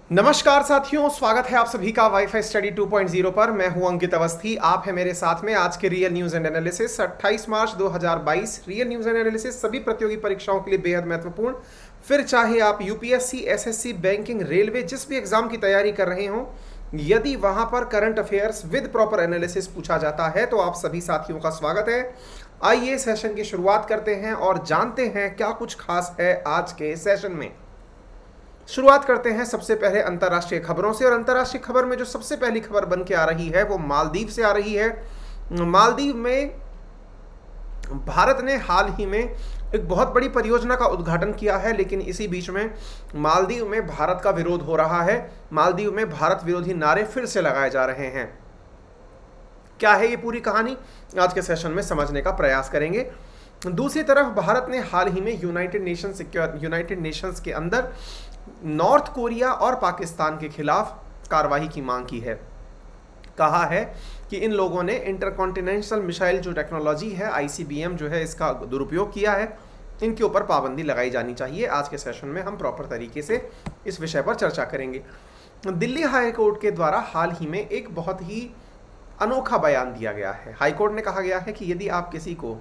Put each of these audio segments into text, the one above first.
नमस्कार साथियों, स्वागत है आप सभी का वाईफाई स्टडी 2.0 पर। मैं हूं अंकित अवस्थी, आप है मेरे साथ में। आज के real news and analysis 28 March 2022। Real news and analysis सभी प्रतियोगी परीक्षाओं के लिए बेहद महत्वपूर्ण। फिर चाहे आप यूपीएससी, एसएससी, बैंकिंग, रेलवे, जिस भी एग्जाम की तैयारी कर रहे हो, यदि वहां पर current affairs with proper analysis पूछा जाता है तो आप सभी साथियों का स्वागत है। आइए सेशन की शुरुआत करते हैं और जानते हैं क्या कुछ खास है आज के सेशन में। शुरुआत करते हैं सबसे पहले अंतर्राष्ट्रीय खबरों से, और अंतर्राष्ट्रीय खबर में जो सबसे पहली खबर बन के आ रही है वो मालदीव से आ रही है। मालदीव में भारत ने हाल ही में एक बहुत बड़ी परियोजना का उद्घाटन किया है, लेकिन इसी बीच में मालदीव में भारत का विरोध हो रहा है। मालदीव में भारत विरोधी नारे फिर से लगाए जा रहे हैं। क्या है ये पूरी कहानी, आज के सेशन में समझने का प्रयास करेंगे। दूसरी तरफ भारत ने हाल ही में यूनाइटेड नेशंस के अंदर नॉर्थ कोरिया और पाकिस्तान के खिलाफ कार्रवाई की मांग की है। कहा है कि इन लोगों ने इंटरकॉन्टिनेंटल मिसाइल जो टेक्नोलॉजी है, आईसीबीएम जो है, इसका दुरुपयोग किया है। इनके ऊपर पाबंदी लगाई जानी चाहिए। आज के सेशन में हम प्रॉपर तरीके से इस विषय पर चर्चा करेंगे। दिल्ली हाई कोर्ट के द्वारा हाल ही में एक बहुत ही अनोखा बयान दिया गया है। हाई कोर्ट ने कहा गया है कि यदि आप किसी को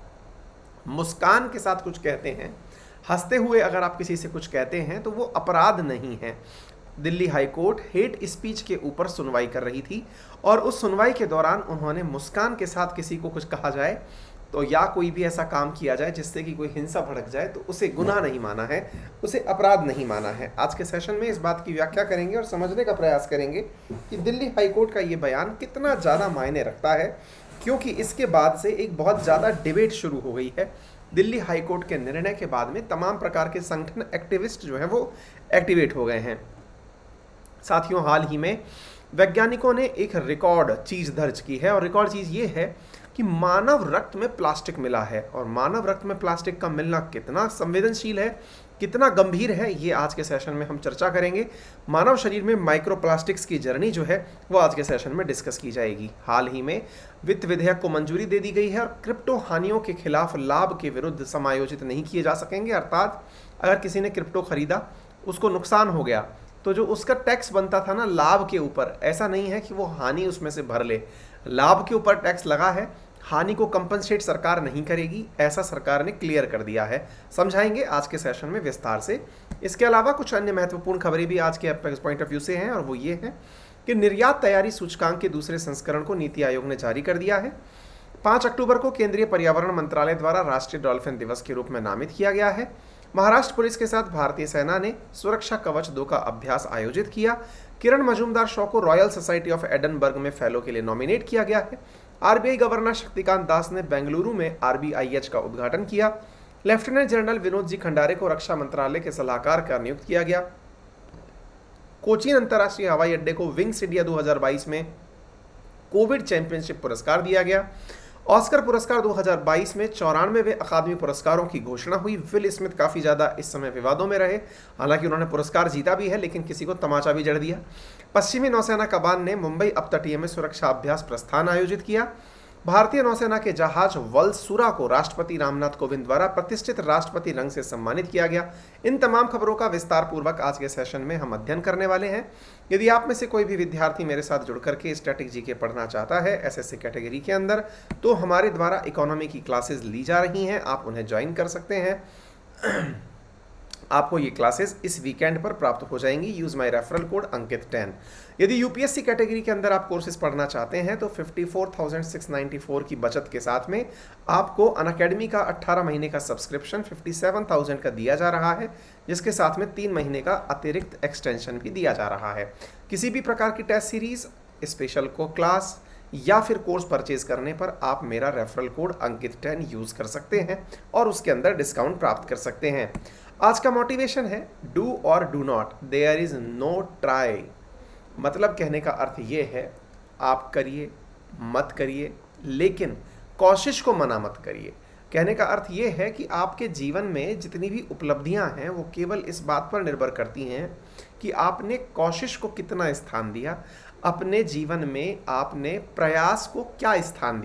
मुस्कान के साथ कुछ कहते हैं, हंसते हुए अगर आप किसी से कुछ कहते हैं, तो वो अपराध नहीं है। Delhi high court hate speech के ऊपर सुनवाई कर रही थी, और उस सुनवाई के दौरान उन्होंने मुस्कान के साथ किसी को कुछ कहा जाए तो या कोई भी ऐसा काम किया जाए जिससे कि कोई हिंसा भड़क जाए, तो उसे गुनाह नहीं माना है, उसे अपराध नहीं माना है। आज के सेशन में इस बात की व्याख्या करेंगे और समझने का प्रयास करेंगे कि दिल्ली हाई कोर्ट का ये बयान कितना ज़्यादा मायने रखता है, क्योंकि इसके बाद से एक बहुत ज़्यादा डिबेट शुरू हो गई है। दिल्ली हाई कोर्ट के निर्णय के बाद में तमाम प्रकार के संगठन, एक्टिविस्ट जो हैं वो एक्टिवेट हो गए हैं। साथियों, हाल ही में वैज्ञानिकों ने एक रिकॉर्ड चीज़ दर्ज की है, और रिकॉर्ड चीज़ ये है कि मानव रक्त में प्लास्टिक मिला है। और मानव रक्त में प्लास्टिक का मिलना कितना संवेदनशील है, कितना गंभीर है, ये आज के सेशन में हम चर्चा करेंगे। मानव शरीर में माइक्रोप्लास्टिक्स की जर्नी जो है वो आज के सेशन में डिस्कस की जाएगी। हाल ही में वित्त विधेयक को मंजूरी दे दी गई है, और क्रिप्टो हानियों के खिलाफ लाभ के विरुद्ध समायोजित नहीं किए जा सकेंगे। अर्थात अगर किसी ने क्रिप्टो खरीदा, उसको नुकसान हो गया, तो जो उसका टैक्स बनता था ना लाभ के ऊपर, ऐसा नहीं है कि वो हानि उसमें से भर ले। लाभ के ऊपर टैक्स लगा है, हानि को कंपनसेट सरकार नहीं करेगी, ऐसा सरकार ने क्लियर कर दिया है। समझाएंगे आज के सेशन में विस्तार से। इसके अलावा कुछ अन्य महत्वपूर्ण खबरें भी आज के पॉइंट ऑफ व्यू से हैं, और वो ये है कि निर्यात तैयारी सूचकांक के दूसरे संस्करण को नीति आयोग ने जारी कर दिया है। 5 अक्टूबर को केंद्रीय पर्यावरण मंत्रालय द्वारा राष्ट्रीय डॉल्फिन दिवस के रूप में नामित किया गया है। महाराष्ट्र पुलिस के साथ भारतीय सेना ने सुरक्षा कवच 2 का अभ्यास आयोजित किया। किरण मजूमदार शॉ को रॉयल सोसाइटी ऑफ एडनबर्ग में फेलो के लिए नॉमिनेट किया गया है। आरबीआई गवर्नर शक्तिकांत दास ने बेंगलुरु में आरबीआईएच का उद्घाटन किया। Lieutenant general Vinod G Khandare को रक्षा मंत्रालय के सलाहकार का नियुक्त किया गया। कोचीन अंतर्राष्ट्रीय हवाई अड्डे को विंग्स इंडिया 2022 में कोविड चैंपियनशिप पुरस्कार दिया गया। ऑस्कर पुरस्कार 2022 में 94वें अकादमी पुरस्कारों की घोषणा हुई। विल स्मिथ काफ़ी ज़्यादा इस समय विवादों में रहे, हालांकि उन्होंने पुरस्कार जीता भी है, लेकिन किसी को तमाचा भी जड़ दिया। पश्चिमी नौसेना कमान ने मुंबई अपतटीय में सुरक्षा अभ्यास प्रस्थान आयोजित किया। भारतीय नौसेना के जहाज वल्सुरा को राष्ट्रपति रामनाथ कोविंद द्वारा प्रतिष्ठित राष्ट्रपति रंग से सम्मानित किया गया। इन तमाम खबरों का विस्तार पूर्वक आज के सेशन में हम अध्ययन करने वाले हैं। यदि आप में से कोई भी विद्यार्थी मेरे साथ जुड़ करके स्टैटिक जीके पढ़ना चाहता है एसएससी कैटेगरी के अंदर, तो हमारे द्वारा इकोनॉमी की क्लासेस ली जा रही हैं, आप उन्हें ज्वाइन कर सकते हैं। आपको ये क्लासेस इस वीकेंड पर प्राप्त हो जाएंगी। यूज़ माय रेफरल कोड अंकित10। यदि यूपीएससी कैटेगरी के अंदर आप कोर्सेज पढ़ना चाहते हैं तो 54,694 की बचत के साथ में आपको अनअकैडमी का 18 महीने का सब्सक्रिप्शन 57,000 का दिया जा रहा है, जिसके साथ में 3 महीने का अतिरिक्त एक्सटेंशन भी दिया जा रहा है। किसी भी प्रकार की टेस्ट सीरीज, स्पेशल को क्लास या फिर कोर्स परचेज करने पर आप मेरा रेफरल कोड अंकित10 यूज़ कर सकते हैं और उसके अंदर डिस्काउंट प्राप्त कर सकते हैं। आज का मोटिवेशन है do or do not, there is no try. मतलब कहने का अर्थ ये है, आप करिए मत करिए, लेकिन कोशिश को मना मत करिए। कहने का अर्थ ये है कि आपके जीवन में जितनी भी उपलब्धियां हैं वो केवल इस बात पर निर्भर करती हैं कि आपने कोशिश को कितना स्थान दिया, अपने जीवन में आपने प्रयास को क्या स्थान दिया।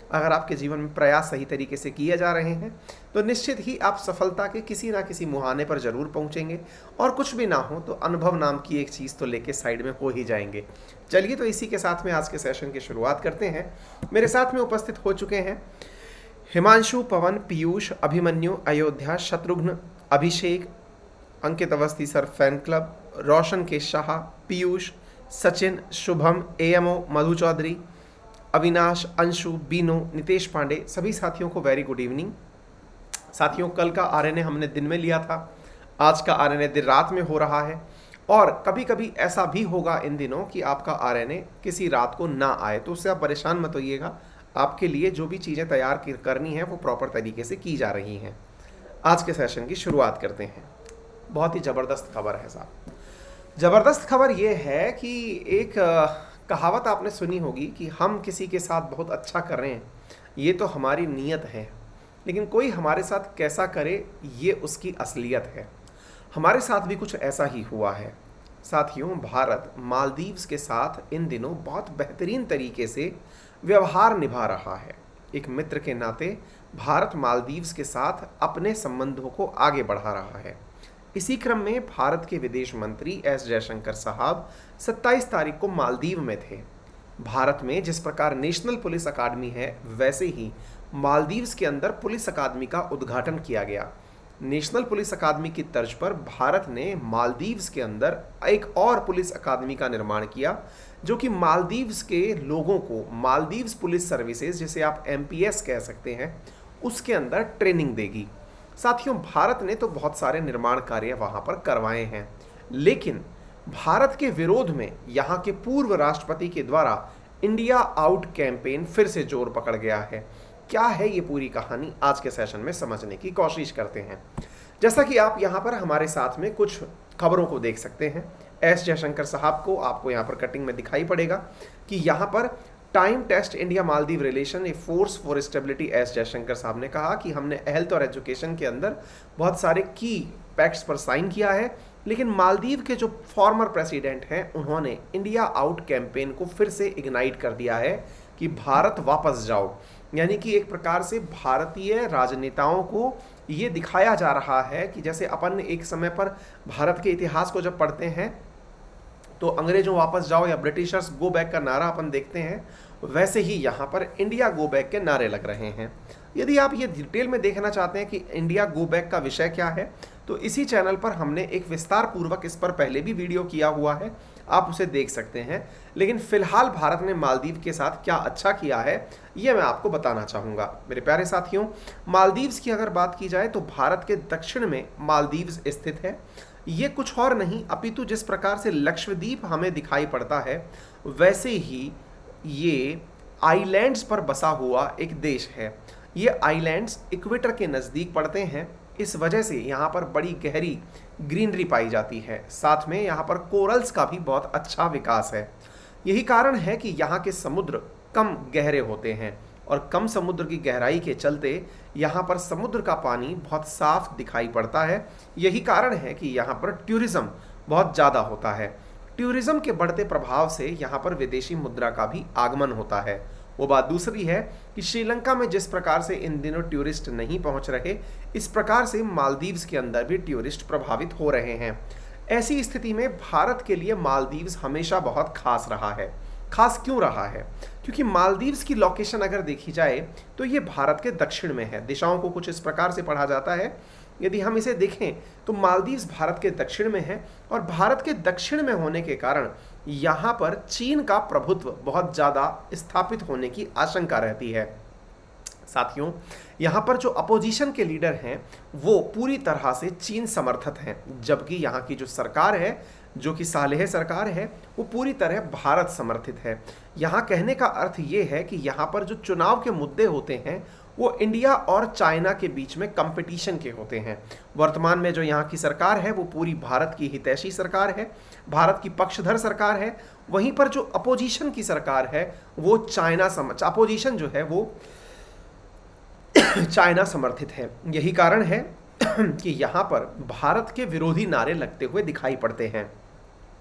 अगर आपके जीवन में प्रयास सही तरीके से किए जा रहे हैं तो निश्चित ही आप सफलता के किसी ना किसी मुहाने पर जरूर पहुंचेंगे, और कुछ भी ना हो तो अनुभव नाम की एक चीज़ तो लेके साइड में हो ही जाएंगे। चलिए तो इसी के साथ में आज के सेशन की शुरुआत करते हैं। मेरे साथ में उपस्थित हो चुके हैं Himanshu, Pawan, Piyush, Abhimanyu, Ayodhya, Shatrughan, Abhishek, Ankit Awasthi sir fan club, Roshan K Shah, Piyush, Sachin, Shubham, AMO, Madhu Chaudhary, Avinash, Anshu, Binu, Nitesh Pandey, सभी साथियों को वेरी गुड इवनिंग। साथियों, कल का आरएनए हमने दिन में लिया था, आज का आरएनए दिन रात में हो रहा है, और कभी कभी ऐसा भी होगा इन दिनों कि आपका आरएनए किसी रात को ना आए, तो उससे आप परेशान मत होइएगा। आपके लिए जो भी चीज़ें तैयार करनी है वो प्रॉपर तरीके से की जा रही हैं। आज के सेशन की शुरुआत करते हैं। बहुत ही ज़बरदस्त खबर है साहब। ज़बरदस्त खबर ये है कि एक कहावत आपने सुनी होगी कि हम किसी के साथ बहुत अच्छा कर रहे हैं, ये तो हमारी नीयत है, लेकिन कोई हमारे साथ कैसा करे ये उसकी असलियत है। हमारे साथ भी कुछ ऐसा ही हुआ है साथियों। भारत मालदीव्स के साथ इन दिनों बहुत बेहतरीन तरीके से व्यवहार निभा रहा है। एक मित्र के नाते भारत मालदीव्स के साथ अपने संबंधों को आगे बढ़ा रहा है। इसी क्रम में भारत के विदेश मंत्री एस जयशंकर साहब 27 तारीख को मालदीव में थे। भारत में जिस प्रकार नेशनल पुलिस अकादमी है, वैसे ही मालदीव्स के अंदर पुलिस अकादमी का उद्घाटन किया गया। नेशनल पुलिस अकादमी की तर्ज पर भारत ने मालदीव्स के अंदर एक और पुलिस अकादमी का निर्माण किया, जो कि मालदीव्स के लोगों को मालदीव्स पुलिस सर्विसेज, जिसे आप MPS कह सकते हैं, उसके अंदर ट्रेनिंग देगी। साथियों, भारत ने तो बहुत सारे निर्माण कार्य वहाँ पर करवाए हैं, लेकिन भारत के विरोध में यहाँ के पूर्व राष्ट्रपति के द्वारा इंडिया आउट कैंपेन फिर से जोर पकड़ गया है। क्या है ये पूरी कहानी, आज के सेशन में समझने की कोशिश करते हैं। जैसा कि आप यहाँ पर हमारे साथ में कुछ खबरों को देख सकते हैं। एस जयशंकर साहब को आपको यहाँ पर कटिंग में दिखाई पड़ेगा कि यहाँ पर time test India Maldives relation a force for stability. S Jaishankar साहब ने कहा कि हमने हेल्थ और एजुकेशन के अंदर बहुत सारे की पैक्ट्स पर साइन किया है, लेकिन मालदीव के जो फॉर्मर प्रेसिडेंट हैं, उन्होंने इंडिया आउट कैंपेन को फिर से इग्नाइट कर दिया है कि भारत वापस जाओ। यानी कि एक प्रकार से भारतीय राजनेताओं को ये दिखाया जा रहा है कि जैसे अपन एक समय पर भारत के इतिहास को जब पढ़ते हैं तो अंग्रेजों वापस जाओ या ब्रिटिशर्स गो बैक का नारा अपन देखते हैं, वैसे ही यहाँ पर इंडिया गो बैक के नारे लग रहे हैं। यदि आप ये डिटेल में देखना चाहते हैं कि इंडिया गो बैक का विषय क्या है, तो इसी चैनल पर हमने एक विस्तार पूर्वक इस पर पहले भी वीडियो किया हुआ है, आप उसे देख सकते हैं। लेकिन फिलहाल भारत ने मालदीव के साथ क्या अच्छा किया है ये मैं आपको बताना चाहूँगा। मेरे प्यारे साथियों, मालदीव्स की अगर बात की जाए तो भारत के दक्षिण में मालदीव्स स्थित है। ये कुछ और नहीं अपितु जिस प्रकार से लक्षद्वीप हमें दिखाई पड़ता है, वैसे ही ये आइलैंड्स पर बसा हुआ एक देश है। ये आइलैंड्स इक्वेटर के नज़दीक पड़ते हैं, इस वजह से यहाँ पर बड़ी गहरी ग्रीनरी पाई जाती है। साथ में यहाँ पर कोरल्स का भी बहुत अच्छा विकास है। यही कारण है कि यहाँ के समुद्र कम गहरे होते हैं, और कम समुद्र की गहराई के चलते यहाँ पर समुद्र का पानी बहुत साफ दिखाई पड़ता है। यही कारण है कि यहाँ पर टूरिज़्म बहुत ज़्यादा होता है। टूरिज़्म के बढ़ते प्रभाव से यहाँ पर विदेशी मुद्रा का भी आगमन होता है। वो बात दूसरी है कि श्रीलंका में जिस प्रकार से इन दिनों टूरिस्ट नहीं पहुँच रहे, इस प्रकार से मालदीव्स के अंदर भी टूरिस्ट प्रभावित हो रहे हैं। ऐसी स्थिति में भारत के लिए मालदीव्स हमेशा बहुत खास रहा है। खास क्यों रहा है? क्योंकि मालदीव्स की लोकेशन अगर देखी जाए तो ये भारत के दक्षिण में है। दिशाओं को कुछ इस प्रकार से पढ़ा जाता है। यदि हम इसे देखें तो मालदीव्स भारत के दक्षिण में है, और भारत के दक्षिण में होने के कारण यहाँ पर चीन का प्रभुत्व बहुत ज़्यादा स्थापित होने की आशंका रहती है। साथियों, यहाँ पर जो अपोजिशन के लीडर हैं वो पूरी तरह से चीन समर्थित हैं, जबकि यहाँ की जो सरकार है, जो कि सालेह सरकार है, वो पूरी तरह भारत समर्थित है। यहाँ कहने का अर्थ ये है कि यहाँ पर जो चुनाव के मुद्दे होते हैं वो इंडिया और चाइना के बीच में कंपटीशन के होते हैं। वर्तमान में जो यहाँ की सरकार है वो पूरी भारत की हितैषी सरकार है, भारत की पक्षधर सरकार है। वहीं पर जो अपोजिशन की सरकार है वो अपोजिशन जो है वो चाइना समर्थित है। यही कारण है कि यहाँ पर भारत के विरोधी नारे लगते हुए दिखाई पड़ते हैं।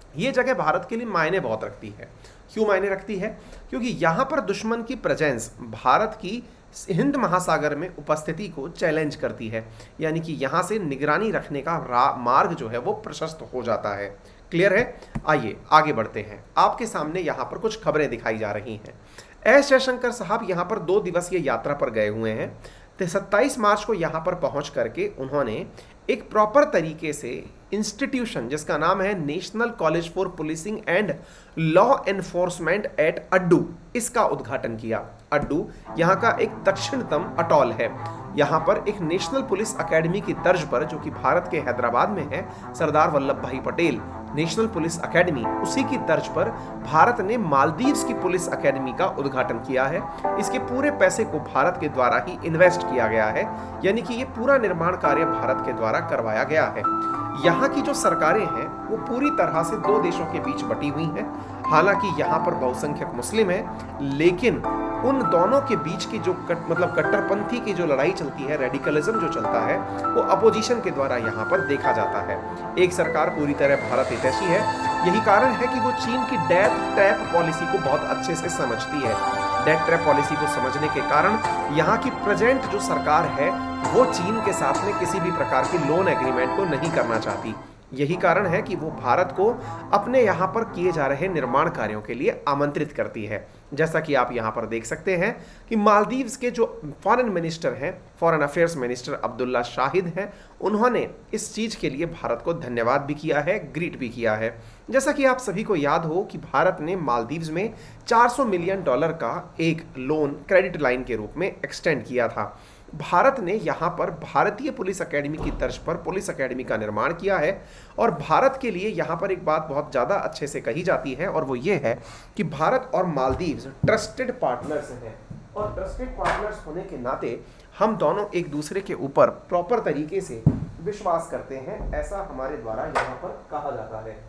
ये जगह भारत के लिए मायने बहुत रखती है। क्यों मायने रखती है? क्योंकि यहाँ पर दुश्मन की प्रेजेंस भारत की हिंद महासागर में उपस्थिति को चैलेंज करती है, यानी कि यहाँ से निगरानी रखने का मार्ग जो है वो प्रशस्त हो जाता है। क्लियर है? आइए आगे बढ़ते हैं। आपके सामने यहाँ पर कुछ खबरें दिखाई जा रही हैं। एस जयशंकर साहब यहाँ पर 2 दिवसीय यात्रा पर गए हुए हैं। तो 27 मार्च को यहाँ पर पहुँच करके उन्होंने एक प्रॉपर तरीके से इंस्टीट्यूशन जिसका नाम है national college for policing and law enforcement at Addu, इसका उद्घाटन किया। अड्डू यहाँ का एक दक्षिणतम अटॉल है। यहाँ पर एक नेशनल पुलिस एकेडमी की तर्ज पर, जो कि भारत के हैदराबाद में है, सरदार वल्लभ भाई पटेल नेशनल पुलिस एकेडमी, उसी की तर्ज पर भारत ने मालदीव्स की पुलिस एकेडमी का उद्घाटन किया है। इसके पूरे पैसे को भारत के द्वारा ही इन्वेस्ट किया गया है, यानी कि ये पूरा निर्माण कार्य भारत के द्वारा करवाया गया है। यहाँ की जो सरकारें हैं वो पूरी तरह से 2 देशों के बीच बटी हुई हैं। हालांकि यहाँ पर बहुसंख्यक मुस्लिम है, लेकिन उन दोनों के बीच की जो कट्टरपंथी की जो लड़ाई चलती है, रेडिकलिज्म जो चलता है, वो अपोजिशन के द्वारा यहाँ पर देखा जाता है। एक सरकार पूरी तरह भारत हितैषी है। यही कारण है कि वो चीन की डेथ ट्रैप पॉलिसी को बहुत अच्छे से समझती है। डेथ ट्रैप पॉलिसी को समझने के कारण यहाँ की प्रेजेंट जो सरकार है वो चीन के साथ में किसी भी प्रकार की लोन एग्रीमेंट को नहीं करना चाहती। यही कारण है कि वो भारत को अपने यहाँ पर किए जा रहे निर्माण कार्यों के लिए आमंत्रित करती है। जैसा कि आप यहाँ पर देख सकते हैं कि मालदीव्स के जो फॉरेन मिनिस्टर हैं, foreign affairs minister Abdulla Shahid हैं, उन्होंने इस चीज़ के लिए भारत को धन्यवाद भी किया है, ग्रीट भी किया है। जैसा कि आप सभी को याद हो कि भारत ने मालदीव्स में $400 मिलियन का एक लोन क्रेडिट लाइन के रूप में एक्सटेंड किया था। भारत ने यहाँ पर भारतीय पुलिस एकेडमी की तर्ज पर पुलिस एकेडमी का निर्माण किया है। और भारत के लिए यहाँ पर एक बात बहुत ज़्यादा अच्छे से कही जाती है, और वो ये है कि भारत और मालदीव्स ट्रस्टेड पार्टनर्स हैं, और ट्रस्टेड पार्टनर्स होने के नाते हम दोनों एक दूसरे के ऊपर प्रॉपर तरीके से विश्वास करते हैं, ऐसा हमारे द्वारा यहाँ पर कहा जाता है।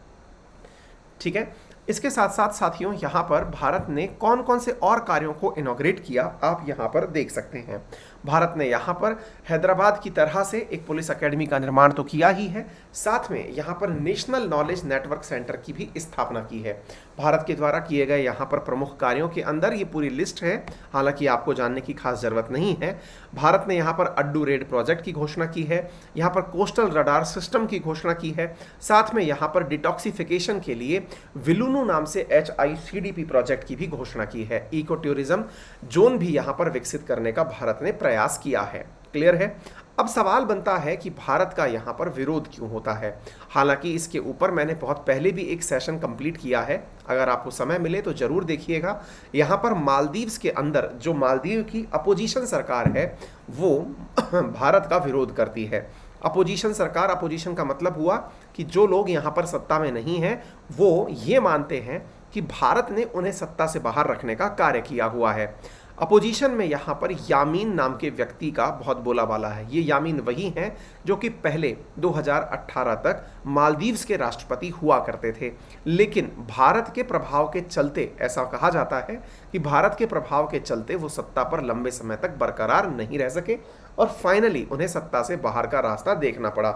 ठीक है, इसके साथ साथ साथियों यहाँ पर भारत ने कौन कौन से और कार्यों को इनॉग्रेट किया आप यहाँ पर देख सकते हैं। भारत ने यहाँ पर हैदराबाद की तरह से एक पुलिस एकेडमी का निर्माण तो किया ही है, साथ में यहाँ पर नेशनल नॉलेज नेटवर्क सेंटर की भी स्थापना की है। भारत के द्वारा किए गए यहाँ पर प्रमुख कार्यों के अंदर ये पूरी लिस्ट है, हालांकि आपको जानने की खास जरूरत नहीं है। भारत ने यहाँ पर अड्डू रेड प्रोजेक्ट की घोषणा की है, यहाँ पर कोस्टल रडार सिस्टम की घोषणा की है, साथ में यहाँ पर डिटॉक्सिफिकेशन के लिए विलुनु नाम से HICDP प्रोजेक्ट की भी घोषणा की है। इको टूरिज्म जोन भी यहाँ पर विकसित करने का भारत ने प्रयास किया है। क्लियर है? अब सवाल बनता है कि भारत का यहाँ पर विरोध क्यों होता है। हालांकि इसके ऊपर मैंने बहुत पहले भी एक सेशन कंप्लीट किया है, अगर आपको समय मिले तो जरूर देखिएगा। यहाँ पर मालदीव्स के अंदर जो मालदीव की अपोजिशन सरकार है वो भारत का विरोध करती है। अपोजिशन सरकार, अपोजिशन का मतलब हुआ कि जो लोग यहाँ पर सत्ता में नहीं हैं वो ये मानते हैं कि भारत ने उन्हें सत्ता से बाहर रखने का कार्य किया हुआ है। अपोजिशन में यहाँ पर यामीन नाम के व्यक्ति का बहुत बोलाबाला है। ये यामीन वही हैं जो कि पहले 2018 तक मालदीव्स के राष्ट्रपति हुआ करते थे, लेकिन भारत के प्रभाव के चलते, ऐसा कहा जाता है कि भारत के प्रभाव के चलते वो सत्ता पर लंबे समय तक बरकरार नहीं रह सके और फाइनली उन्हें सत्ता से बाहर का रास्ता देखना पड़ा।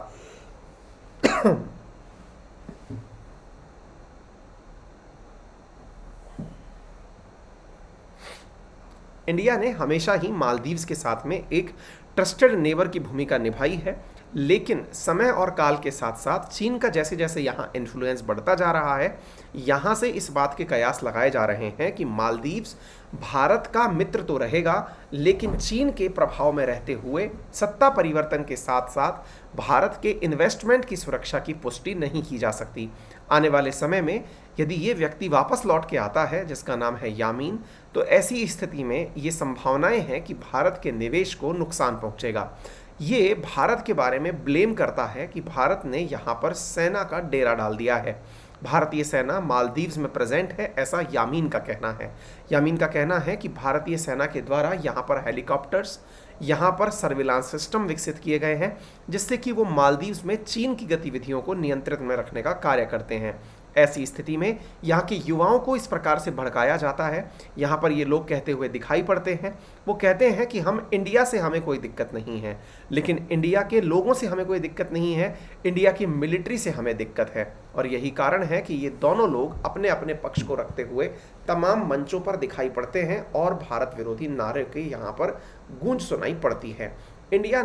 इंडिया ने हमेशा ही मालदीव्स के साथ में एक ट्रस्टेड नेबर की भूमिका निभाई है, लेकिन समय और काल के साथ साथ चीन का जैसे जैसे यहाँ इन्फ्लुएंस बढ़ता जा रहा है, यहाँ से इस बात के कयास लगाए जा रहे हैं कि मालदीव्स भारत का मित्र तो रहेगा, लेकिन चीन के प्रभाव में रहते हुए सत्ता परिवर्तन के साथ साथ भारत के इन्वेस्टमेंट की सुरक्षा की पुष्टि नहीं की जा सकती। आने वाले समय में यदि ये व्यक्ति वापस लौट के आता है जिसका नाम है यामीन, तो ऐसी स्थिति में ये संभावनाएं हैं कि भारत के निवेश को नुकसान पहुंचेगा। ये भारत के बारे में ब्लेम करता है कि भारत ने यहाँ पर सेना का डेरा डाल दिया है। भारतीय सेना मालदीव्स में प्रेजेंट है, ऐसा यामीन का कहना है। यामीन का कहना है कि भारतीय सेना के द्वारा यहाँ पर हेलीकॉप्टर्स, यहाँ पर सर्विलांस सिस्टम विकसित किए गए हैं, जिससे कि वो मालदीव्स में चीन की गतिविधियों को नियंत्रित में रखने का कार्य करते हैं। ऐसी स्थिति में यहाँ के युवाओं को इस प्रकार से भड़काया जाता है। यहाँ पर ये लोग कहते हुए दिखाई पड़ते हैं, वो कहते हैं कि हम इंडिया से हमें कोई दिक्कत नहीं है, लेकिन इंडिया के लोगों से हमें कोई दिक्कत नहीं है, इंडिया की मिलिट्री से हमें दिक्कत है। और यही कारण है कि ये दोनों लोग अपने अपने पक्ष को रखते हुए तमाम मंचों पर दिखाई पड़ते हैं और भारत विरोधी नारे की यहाँ पर गूंज सुनाई पड़ती है। इंडिया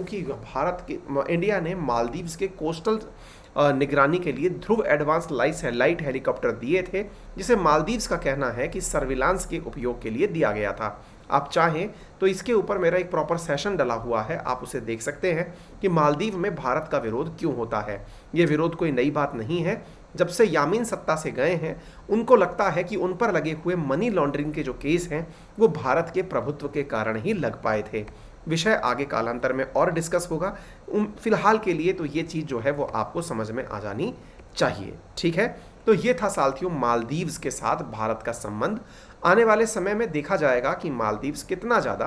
ने मालदीव्स के कोस्टल निगरानी के लिए ध्रुव एडवांस लाइट हेलीकॉप्टर दिए थे, जिसे मालदीव्स का कहना है कि सर्विलांस के उपयोग के लिए दिया गया था। आप चाहें तो इसके ऊपर मेरा एक प्रॉपर सेशन डला हुआ है, आप उसे देख सकते हैं कि मालदीव में भारत का विरोध क्यों होता है। ये विरोध कोई नई बात नहीं है। जब से यामीन सत्ता से गए हैं, उनको लगता है कि उन पर लगे हुए मनी लॉन्ड्रिंग के जो केस हैं वो भारत के प्रभुत्व के कारण ही लग पाए थे। विषय आगे कालांतर में और डिस्कस होगा। फिलहाल के लिए तो ये चीज़ जो है वो आपको समझ में आ जानी चाहिए। ठीक है, तो ये था साथियों मालदीव्स के साथ भारत का संबंध। आने वाले समय में देखा जाएगा कि मालदीव्स कितना ज़्यादा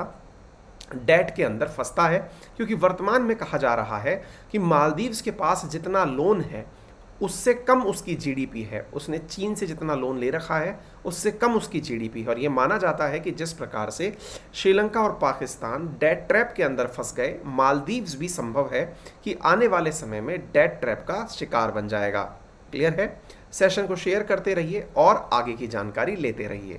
डेट के अंदर फंसता है, क्योंकि वर्तमान में कहा जा रहा है कि मालदीव्स के पास जितना लोन है उससे कम उसकी जीडीपी है। उसने चीन से जितना लोन ले रखा है उससे कम उसकी जीडीपी है। और ये माना जाता है कि जिस प्रकार से श्रीलंका और पाकिस्तान डेट ट्रैप के अंदर फंस गए, मालदीव्स भी संभव है कि आने वाले समय में डेट ट्रैप का शिकार बन जाएगा। क्लियर है? सेशन को शेयर करते रहिए और आगे की जानकारी लेते रहिए।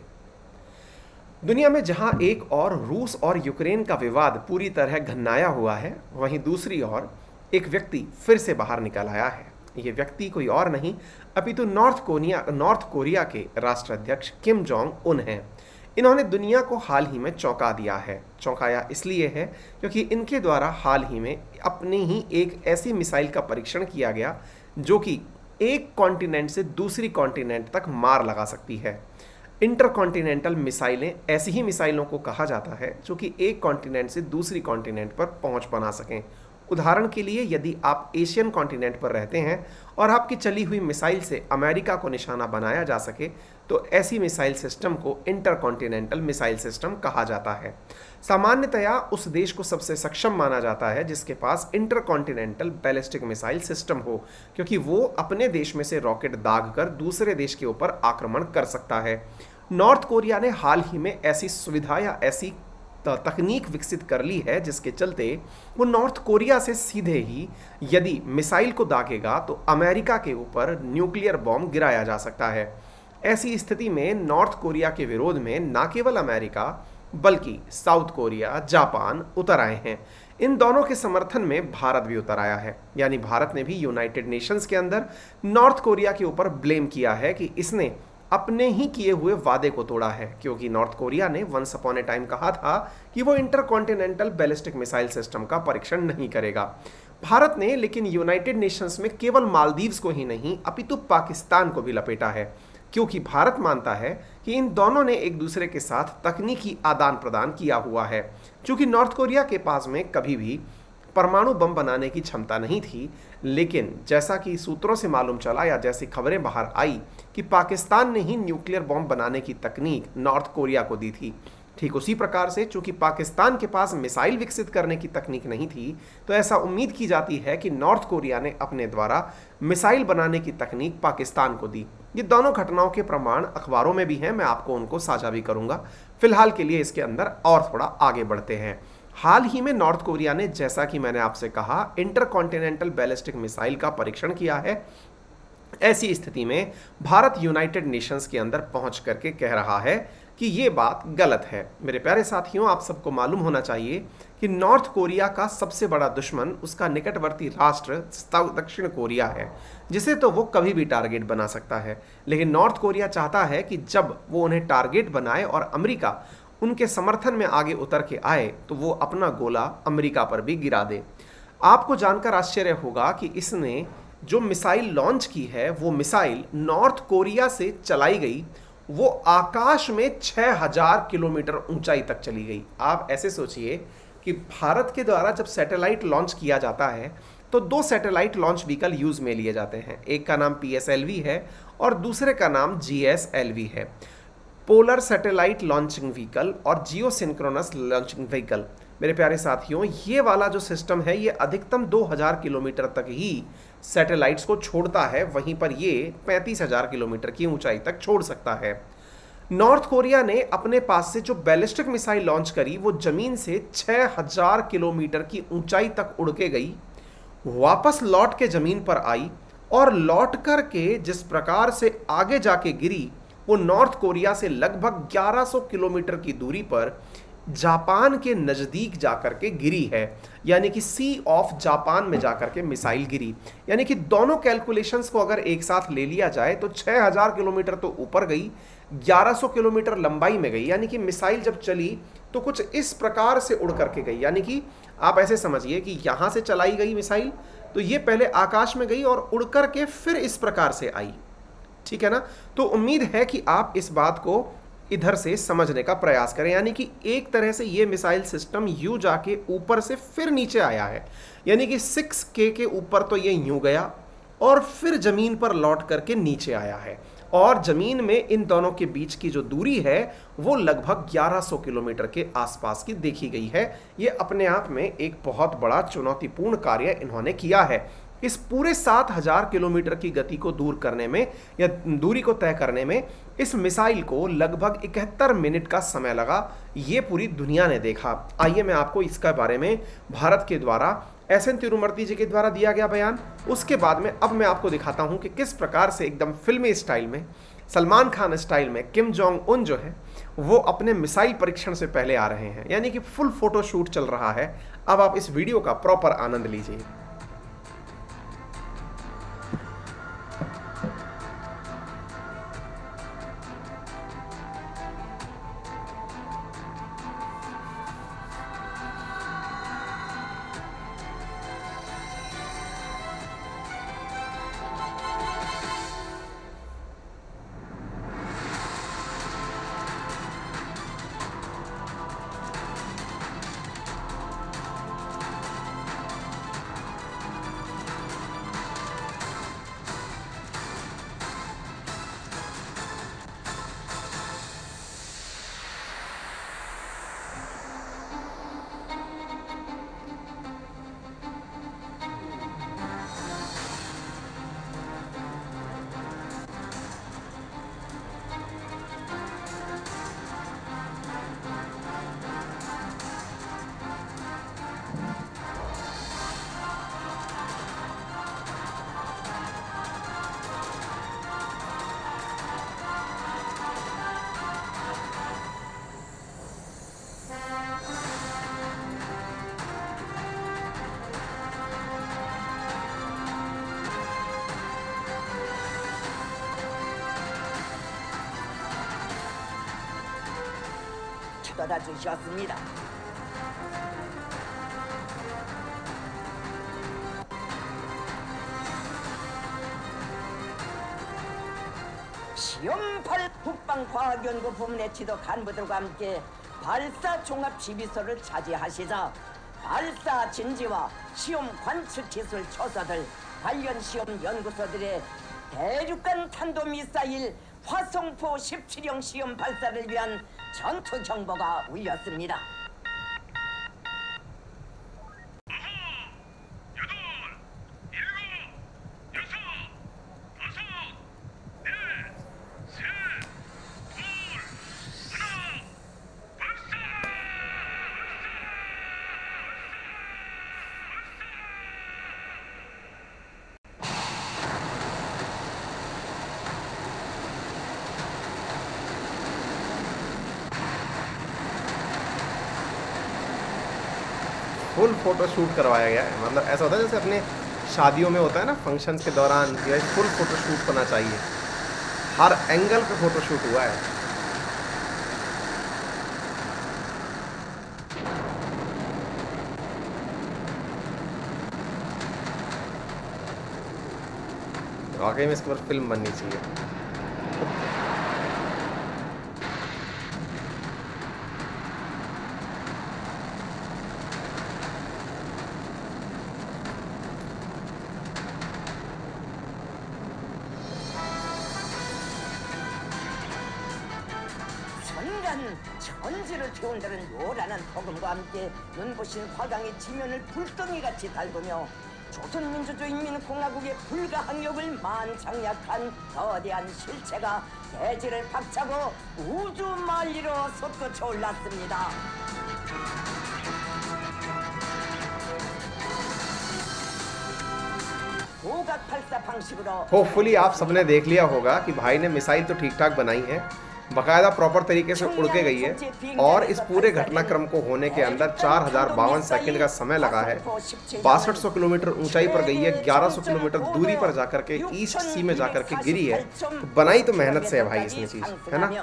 दुनिया में जहां एक और रूस और यूक्रेन का विवाद पूरी तरह घनाया हुआ है, वहीं दूसरी ओर एक व्यक्ति फिर से बाहर निकल आया है। ये व्यक्ति कोई और नहीं अपितु नॉर्थ कोरिया के राष्ट्राध्यक्ष किम जोंग उन हैं। इन्होंने दुनिया को हाल ही में चौंका दिया है। चौंकाया इसलिए है क्योंकि इनके द्वारा हाल ही में अपनी ही एक ऐसी मिसाइल का परीक्षण किया गया जो कि एक कॉन्टिनेंट से दूसरी कॉन्टिनेंट तक मार लगा सकती है। इंटरकॉन्टिनेंटल मिसाइलें ऐसी ही मिसाइलों को कहा जाता है जो कि एक कॉन्टिनेंट से दूसरी कॉन्टिनेंट पर पहुंच बना सकें। उदाहरण के लिए यदि आप एशियन कॉन्टिनेंट पर रहते हैं और आपकी चली हुई मिसाइल से अमेरिका को निशाना बनाया जा सके तो ऐसी मिसाइल सिस्टम को इंटरकॉन्टिनेंटल मिसाइल सिस्टम कहा जाता है। सामान्यतया उस देश को सबसे सक्षम माना जाता है जिसके पास इंटरकॉन्टिनेंटल बैलिस्टिक मिसाइल सिस्टम हो, क्योंकि वो अपने देश में से रॉकेट दाग कर दूसरे देश के ऊपर आक्रमण कर सकता है। नॉर्थ कोरिया ने हाल ही में ऐसी सुविधा या ऐसी तकनीक विकसित कर ली है जिसके चलते वो नॉर्थ कोरिया से सीधे ही यदि मिसाइल को दागेगा तो अमेरिका के ऊपर न्यूक्लियर बॉम्ब गिराया जा सकता है। ऐसी स्थिति में नॉर्थ कोरिया के विरोध में न केवल अमेरिका बल्कि साउथ कोरिया, जापान उतर आए हैं। इन दोनों के समर्थन में भारत भी उतर आया है। यानी भारत ने भी यूनाइटेड नेशंस के अंदर नॉर्थ कोरिया के ऊपर ब्लेम किया है कि इसने अपने ही किए हुए वादे को तोड़ा है, क्योंकि नॉर्थ कोरिया ने वंस अपॉन ए टाइम कहा था कि वो इंटरकॉन्टिनेंटल बैलिस्टिक मिसाइल सिस्टम का परीक्षण नहीं करेगा। भारत ने लेकिन यूनाइटेड नेशंस में केवल मालदीव्स को ही नहीं अपितु पाकिस्तान को भी लपेटा है, क्योंकि भारत मानता है कि इन दोनों ने एक दूसरे के साथ तकनीकी आदान प्रदान किया हुआ है। चूंकि नॉर्थ कोरिया के पास में कभी भी परमाणु बम बनाने की क्षमता नहीं थी, लेकिन जैसा कि सूत्रों से मालूम चला या जैसी खबरें बाहर आई कि पाकिस्तान ने ही न्यूक्लियर बॉम्ब बनाने की तकनीक नॉर्थ कोरिया को दी थी, ठीक उसी प्रकार से चूंकि पाकिस्तान के पास मिसाइल विकसित करने की तकनीक नहीं थी, तो ऐसा उम्मीद की जाती है कि नॉर्थ कोरिया ने अपने द्वारा मिसाइल बनाने की तकनीक पाकिस्तान को दी। ये दोनों घटनाओं के प्रमाण अखबारों में भी हैं, मैं आपको उनको साझा भी करूंगा। फिलहाल के लिए इसके अंदर और थोड़ा आगे बढ़ते हैं। हाल ही में नॉर्थ कोरिया ने, जैसा कि मैंने आपसे कहा, इंटरकॉन्टिनेंटल बैलिस्टिक मिसाइल का परीक्षण किया है। ऐसी स्थिति में भारत यूनाइटेड नेशंस के अंदर पहुंच करके कह रहा है कि ये बात गलत है। मेरे प्यारे साथियों, आप सबको मालूम होना चाहिए कि नॉर्थ कोरिया का सबसे बड़ा दुश्मन उसका निकटवर्ती राष्ट्र दक्षिण कोरिया है, जिसे तो वो कभी भी टारगेट बना सकता है। लेकिन नॉर्थ कोरिया चाहता है कि जब वो उन्हें टारगेट बनाए और अमेरिका उनके समर्थन में आगे उतर के आए तो वो अपना गोला अमेरिका पर भी गिरा दे। आपको जानकर आश्चर्य होगा कि इसने जो मिसाइल लॉन्च की है वो मिसाइल नॉर्थ कोरिया से चलाई गई, वो आकाश में 6000 किलोमीटर ऊंचाई तक चली गई। आप ऐसे सोचिए कि भारत के द्वारा जब सैटेलाइट लॉन्च किया जाता है तो दो सैटेलाइट लॉन्च व्हीकल यूज में लिए जाते हैं। एक का नाम PSLV है और दूसरे का नाम GSLV है, पोलर सैटेलाइट लॉन्चिंग व्हीकल और जियो सिंक्रोनस लॉन्चिंग व्हीकल। मेरे प्यारे साथियों, ये वाला जो सिस्टम है ये अधिकतम 2000 किलोमीटर तक ही सैटेलाइट्स को छोड़ता है, वहीं पर ये 35,000 किलोमीटर की ऊंचाई तक छोड़ सकता है। नॉर्थ कोरिया ने अपने पास से जो बैलिस्टिक मिसाइल लॉन्च करी वो जमीन से 6,000 किलोमीटर की ऊंचाई तक उड़ के गई, वापस लौट के जमीन पर आई और लौट कर के जिस प्रकार से आगे जाके गिरी वो नॉर्थ कोरिया से लगभग 1100 किलोमीटर की दूरी पर जापान के नज़दीक जाकर के गिरी है, यानी कि सी ऑफ जापान में जाकर के मिसाइल गिरी। यानी कि दोनों कैलकुलेशंस को अगर एक साथ ले लिया जाए तो 6,000 किलोमीटर तो ऊपर गई, 1100 किलोमीटर लंबाई में गई, यानी कि मिसाइल जब चली तो कुछ इस प्रकार से उड़ करके गई। यानी कि आप ऐसे समझिए कि यहाँ से चलाई गई मिसाइल तो ये पहले आकाश में गई और उड़ करके फिर इस प्रकार से आई, ठीक है ना। तो उम्मीद है कि आप इस बात को इधर से समझने का प्रयास करें, यानी कि एक तरह से ये मिसाइल सिस्टम यूं जाके ऊपर से फिर नीचे आया है, यानी कि 6K के ऊपर तो ये यूं गया और फिर जमीन पर लौट करके नीचे आया है, और जमीन में इन दोनों के बीच की जो दूरी है वो लगभग 1100 किलोमीटर के आसपास की देखी गई है। ये अपने आप में एक बहुत बड़ा चुनौतीपूर्ण कार्य इन्होंने किया है। इस पूरे 7,000 किलोमीटर की गति को दूर करने में या दूरी को तय करने में इस मिसाइल को लगभग 71 मिनट का समय लगा। ये पूरी दुनिया ने देखा। आइए मैं आपको इसके बारे में भारत के द्वारा SN तिरुमूर्ति जी के द्वारा दिया गया बयान, उसके बाद में अब मैं आपको दिखाता हूं कि किस प्रकार से एकदम फिल्मी स्टाइल में, सलमान खान स्टाइल में किम जोंग उन जो है वो अपने मिसाइल परीक्षण से पहले आ रहे हैं, यानी कि फुल फोटो शूट चल रहा है। अब आप इस वीडियो का प्रॉपर आनंद लीजिए। 떠나주셨습니다. 시험팔 국방과학연구 부문의 지도 간부들과 함께 발사 종합 지휘소를 차지하시자 발사 진지와 시험 관측 기술 조사들 관련 시험 연구소들의 대륙간 탄도미사일 화성포 17형 시험 발사를 위한 전투 정보가 울렸습니다. फुल फोटो शूट करवाया गया है। मतलब ऐसा होता है जैसे अपने शादियों में होता है ना, फंक्शंस के दौरान ये फुल फोटो शूट होना चाहिए, हर एंगल पे फोटो शूट हुआ है। वाकई में इसके ऊपर फिल्म बननी चाहिए। 천지를 태운다는 요란한 폭음과 함께 눈부신 화강이 지면을 불덩이같이 닳으며 조선민주주의인민공화국의 불가항력을 만장약한 거대한 실체가 대지를 박차고 우주 만리로 솟구쳐 올랐습니다. होपफुली आप सबने देख लिया होगा कि भाई ने मिसाइल तो ठीक ठाक बनाई है, बाकायदा प्रॉपर तरीके से उड़ के गई है और इस पूरे घटनाक्रम को होने के अंदर 4052 सेकंड का समय लगा है। 6200 किलोमीटर ऊंचाई पर गई है, 1100 किलोमीटर दूरी पर जाकर के ईस्ट सी में जाकर के गिरी है। तो बनाई तो मेहनत से है भाई इसने चीज, है ना।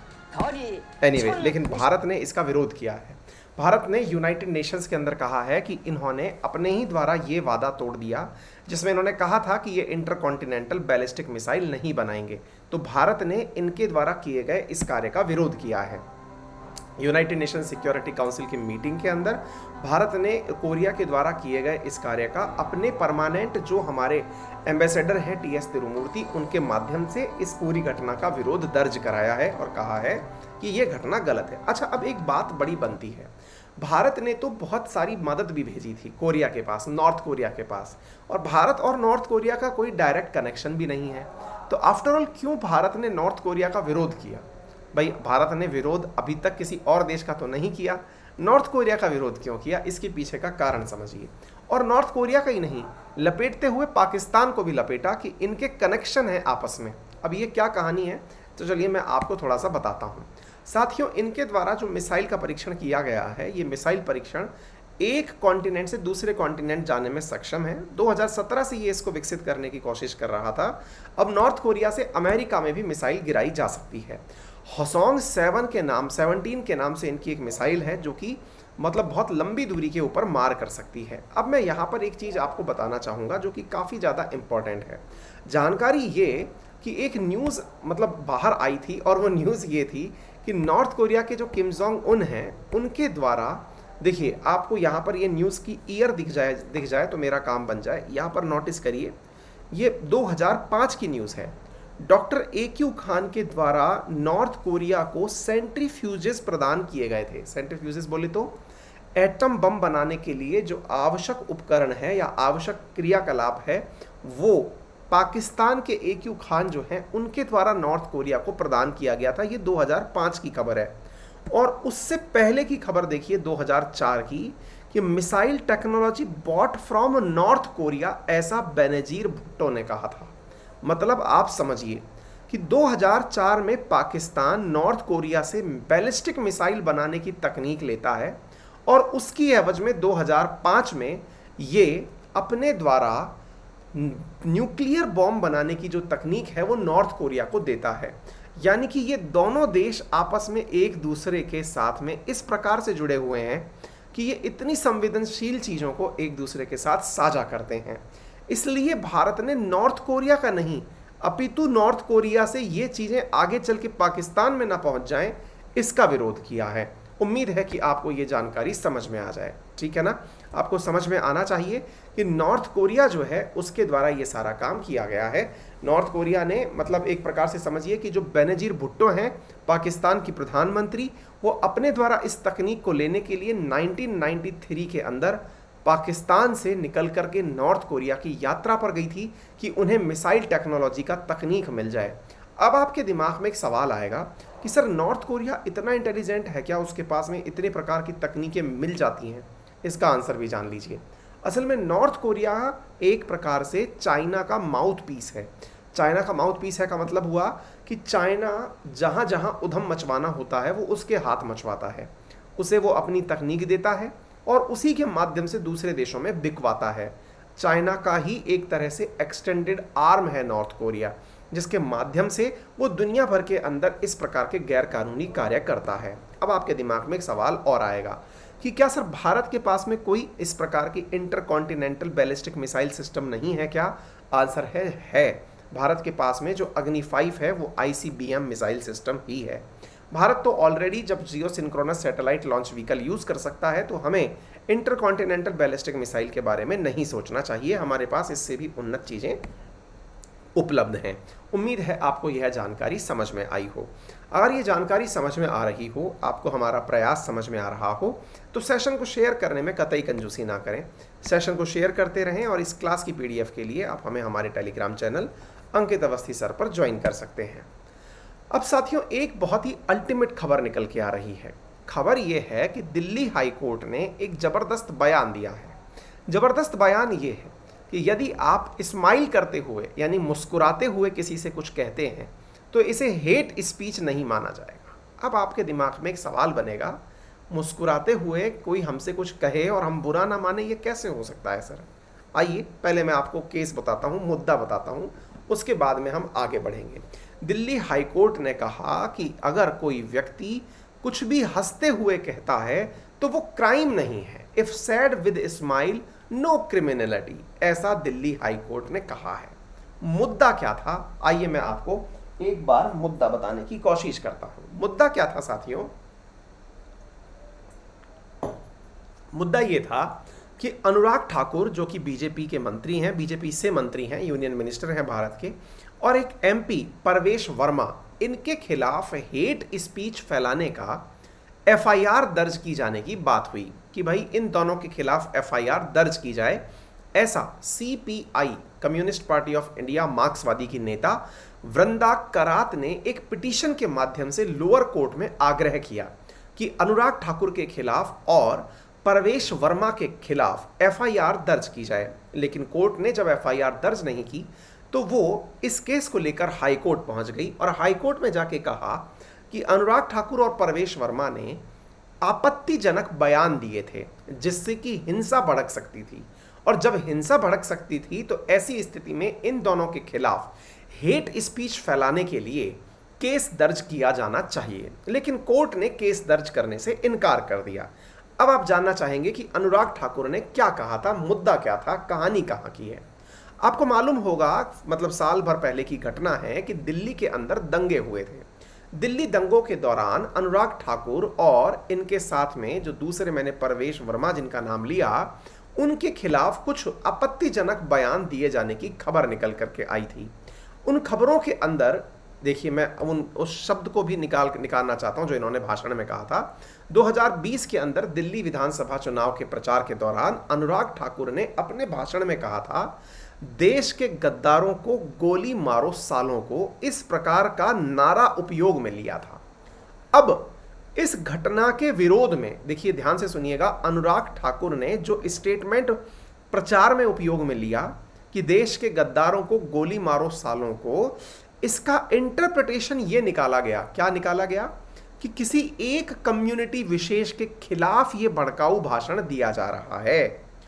एनीवे, लेकिन भारत ने इसका विरोध किया है। भारत ने यूनाइटेड नेशंस के अंदर कहा है कि इन्होंने अपने ही द्वारा ये वादा तोड़ दिया जिसमें इन्होंने कहा था कि ये इंटरकॉन्टिनेंटल बैलिस्टिक मिसाइल नहीं बनाएंगे। तो भारत ने इनके द्वारा किए गए इस कार्य का विरोध किया है। यूनाइटेड नेशन सिक्योरिटी काउंसिल की मीटिंग के अंदर भारत ने कोरिया के द्वारा किए गए इस कार्य का अपने परमानेंट जो हमारे एम्बेसडर हैं टी.एस. तिरुमूर्ति, उनके माध्यम से इस पूरी घटना का विरोध दर्ज कराया है और कहा है कि ये घटना गलत है। अच्छा, अब एक बात बड़ी बनती है, भारत ने तो बहुत सारी मदद भी भेजी थी कोरिया के पास, नॉर्थ कोरिया के पास, और भारत और नॉर्थ कोरिया का कोई डायरेक्ट कनेक्शन भी नहीं है। तो आफ्टर ऑल क्यों भारत ने नॉर्थ कोरिया का विरोध किया? भाई, भारत ने विरोध अभी तक किसी और देश का तो नहीं किया, नॉर्थ कोरिया का विरोध क्यों किया? इसके पीछे का कारण समझिए। और नॉर्थ कोरिया का ही नहीं, लपेटते हुए पाकिस्तान को भी लपेटा कि इनके कनेक्शन है आपस में। अब ये क्या कहानी है, तो चलिए मैं आपको थोड़ा सा बताता हूँ। साथियों, इनके द्वारा जो मिसाइल का परीक्षण किया गया है, ये मिसाइल परीक्षण एक कॉन्टिनेंट से दूसरे कॉन्टिनेंट जाने में सक्षम है। 2017 से ये इसको विकसित करने की कोशिश कर रहा था। अब नॉर्थ कोरिया से अमेरिका में भी मिसाइल गिराई जा सकती है। होसोंग 17 के नाम से इनकी एक मिसाइल है जो कि मतलब बहुत लंबी दूरी के ऊपर मार कर सकती है। अब मैं यहाँ पर एक चीज़ आपको बताना चाहूँगा जो कि काफ़ी ज़्यादा इम्पॉर्टेंट है। जानकारी ये कि एक न्यूज़ मतलब बाहर आई थी और वो न्यूज़ ये थी कि नॉर्थ कोरिया के जो किम जोंग उन हैं, उनके द्वारा, देखिए आपको यहाँ पर ये न्यूज़ की ईयर दिख जाए तो मेरा काम बन जाए। यहाँ पर नोटिस करिए, ये 2005 की न्यूज़ है। डॉक्टर ए.क्यू. खान के द्वारा नॉर्थ कोरिया को सेंट्रीफ्यूजेस प्रदान किए गए थे। सेंट्रीफ्यूजेस बोले तो एटम बम बनाने के लिए जो आवश्यक उपकरण है या आवश्यक क्रियाकलाप है, वो पाकिस्तान के ए.क्यू. खान जो हैं उनके द्वारा नॉर्थ कोरिया को प्रदान किया गया था। ये 2005 की खबर है। और उससे पहले की खबर देखिए 2004 की, कि missile technology bought from North Korea, ऐसा बेनजीर भुट्टो ने कहा था। मतलब आप समझिए कि 2004 में पाकिस्तान नॉर्थ कोरिया से बैलिस्टिक मिसाइल बनाने की तकनीक लेता है और उसकी एवज में 2005 में ये अपने द्वारा न्यूक्लियर बॉम्ब बनाने की जो तकनीक है वो नॉर्थ कोरिया को देता है। यानी कि ये दोनों देश आपस में एक दूसरे के साथ में इस प्रकार से जुड़े हुए हैं कि ये इतनी संवेदनशील चीज़ों को एक दूसरे के साथ साझा करते हैं। इसलिए भारत ने नॉर्थ कोरिया का नहीं, अपितु नॉर्थ कोरिया से ये चीज़ें आगे चल के पाकिस्तान में ना पहुंच जाएं, इसका विरोध किया है। उम्मीद है कि आपको ये जानकारी समझ में आ जाए, ठीक है ना। आपको समझ में आना चाहिए कि नॉर्थ कोरिया जो है उसके द्वारा ये सारा काम किया गया है। नॉर्थ कोरिया ने मतलब एक प्रकार से समझिए कि जो बेनजीर भुट्टो हैं पाकिस्तान की प्रधानमंत्री, वो अपने द्वारा इस तकनीक को लेने के लिए 1993 के अंदर पाकिस्तान से निकल करके नॉर्थ कोरिया की यात्रा पर गई थी कि उन्हें मिसाइल टेक्नोलॉजी का तकनीक मिल जाए। अब आपके दिमाग में एक सवाल आएगा कि सर नॉर्थ कोरिया इतना इंटेलिजेंट है क्या, उसके पास में इतने प्रकार की तकनीकें मिल जाती हैं? इसका आंसर भी जान लीजिए। असल में नॉर्थ कोरिया एक प्रकार से चाइना का माउथ पीस है। चाइना का माउथ पीस है का मतलब हुआ कि चाइना जहाँ जहाँ उधम मचवाना होता है वो उसके हाथ मचवाता है, उसे वो अपनी तकनीक देता है और उसी के माध्यम से दूसरे देशों में बिकवाता है। चाइना का ही एक तरह से एक्सटेंडेड आर्म है नॉर्थ कोरिया, जिसके माध्यम से वो दुनिया भर के अंदर इस प्रकार के गैर कानूनी कार्य करता है। अब आपके दिमाग में एक सवाल और आएगा कि क्या सर भारत के पास में कोई इस प्रकार की इंटरकॉन्टिनेंटल बैलिस्टिक मिसाइल सिस्टम नहीं है क्या? आंसर है। भारत के पास में जो अग्नि 5 है वो ICBM मिसाइल सिस्टम ही है। भारत तो ऑलरेडी जब geosynchronous satellite launch vehicle use कर सकता है, तो हमें इंटरकॉन्टिनेंटल बैलिस्टिक मिसाइल के बारे में नहीं सोचना चाहिए। हमारे पास इससे भी उन्नत चीज़ें उपलब्ध हैं। उम्मीद है आपको यह जानकारी समझ में आई हो। अगर ये जानकारी समझ में आ रही हो, आपको हमारा प्रयास समझ में आ रहा हो, तो सेशन को शेयर करने में कतई कंजूसी ना करें। सेशन को शेयर करते रहें और इस क्लास की PDF के लिए आप हमें हमारे Telegram channel Ankit Awasthi sir पर ज्वाइन कर सकते हैं। अब साथियों, एक बहुत ही अल्टीमेट खबर निकल के आ रही है। खबर यह है कि दिल्ली हाई कोर्ट ने एक ज़बरदस्त बयान दिया है। ज़बरदस्त बयान ये है कि यदि आप स्माइल करते हुए यानी मुस्कुराते हुए किसी से कुछ कहते हैं तो इसे हेट स्पीच नहीं माना जाएगा। अब आपके दिमाग में एक सवाल बनेगा, मुस्कुराते हुए कोई हमसे कुछ कहे और हम बुरा ना माने, ये कैसे हो सकता है सर? आइए पहले मैं आपको केस बताता हूँ, मुद्दा बताता हूँ, उसके बाद में हम आगे बढ़ेंगे। दिल्ली हाई कोर्ट ने कहा कि अगर कोई व्यक्ति कुछ भी हंसते हुए कहता है तो वो क्राइम नहीं है। If said with smile no criminality, ऐसा दिल्ली हाई कोर्ट ने कहा है। मुद्दा क्या था, आइए मैं आपको एक बार मुद्दा बताने की कोशिश करता हूं। मुद्दा क्या था साथियों? मुद्दा ये था कि अनुराग ठाकुर जो कि बीजेपी के मंत्री हैं, बीजेपी से मंत्री हैं, यूनियन मिनिस्टर हैं भारत के, और एक MP परवेश वर्मा, इनके खिलाफ हेट स्पीच फैलाने का FIR दर्ज की जाने की बात हुई कि भाई इन दोनों के खिलाफ FIR दर्ज की जाए। ऐसा CPI communist party of India मार्क्सवादी की नेता वृंदा करात ने एक पिटीशन के माध्यम से लोअर कोर्ट में आग्रह किया कि अनुराग ठाकुर के खिलाफ और परवेश वर्मा के खिलाफ FIR दर्ज की जाए। लेकिन कोर्ट ने जब FIR दर्ज नहीं की तो वो इस केस को लेकर हाई कोर्ट पहुंच गई और हाई कोर्ट में जाके कहा कि अनुराग ठाकुर और परवेश वर्मा ने आपत्तिजनक बयान दिए थे जिससे कि हिंसा भड़क सकती थी, और जब हिंसा भड़क सकती थी तो ऐसी स्थिति में इन दोनों के खिलाफ हेट स्पीच फैलाने के लिए केस दर्ज किया जाना चाहिए। लेकिन कोर्ट ने केस दर्ज करने से इनकार कर दिया। अब आप जानना चाहेंगे कि अनुराग ठाकुर ने क्या कहा था, मुद्दा क्या था, कहानी कहाँ की है। आपको मालूम होगा, मतलब साल भर पहले की घटना है कि दिल्ली के अंदर दंगे हुए थे। दिल्ली दंगों के दौरान अनुराग ठाकुर और इनके साथ में जो दूसरे मैंने परवेश वर्मा जिनका नाम लिया, उनके खिलाफ कुछ आपत्तिजनक बयान दिए जाने की खबर निकल करके आई थी। उन खबरों के अंदर देखिए, मैं उस शब्द को भी निकालना चाहता हूं जो इन्होंने भाषण में कहा था। 2020 के अंदर दिल्ली विधानसभा चुनाव के प्रचार के दौरान अनुराग ठाकुर ने अपने भाषण में कहा था, देश के गद्दारों को गोली मारो सालों को, इस प्रकार का नारा उपयोग में लिया था। अब इस घटना के विरोध में देखिए, ध्यान से सुनिएगा, अनुराग ठाकुर ने जो स्टेटमेंट प्रचार में उपयोग में लिया कि देश के गद्दारों को गोली मारो सालों को, इसका इंटरप्रिटेशन ये निकाला गया, क्या निकाला गया कि किसी एक कम्युनिटी विशेष के खिलाफ ये भड़काऊ भाषण दिया जा रहा है।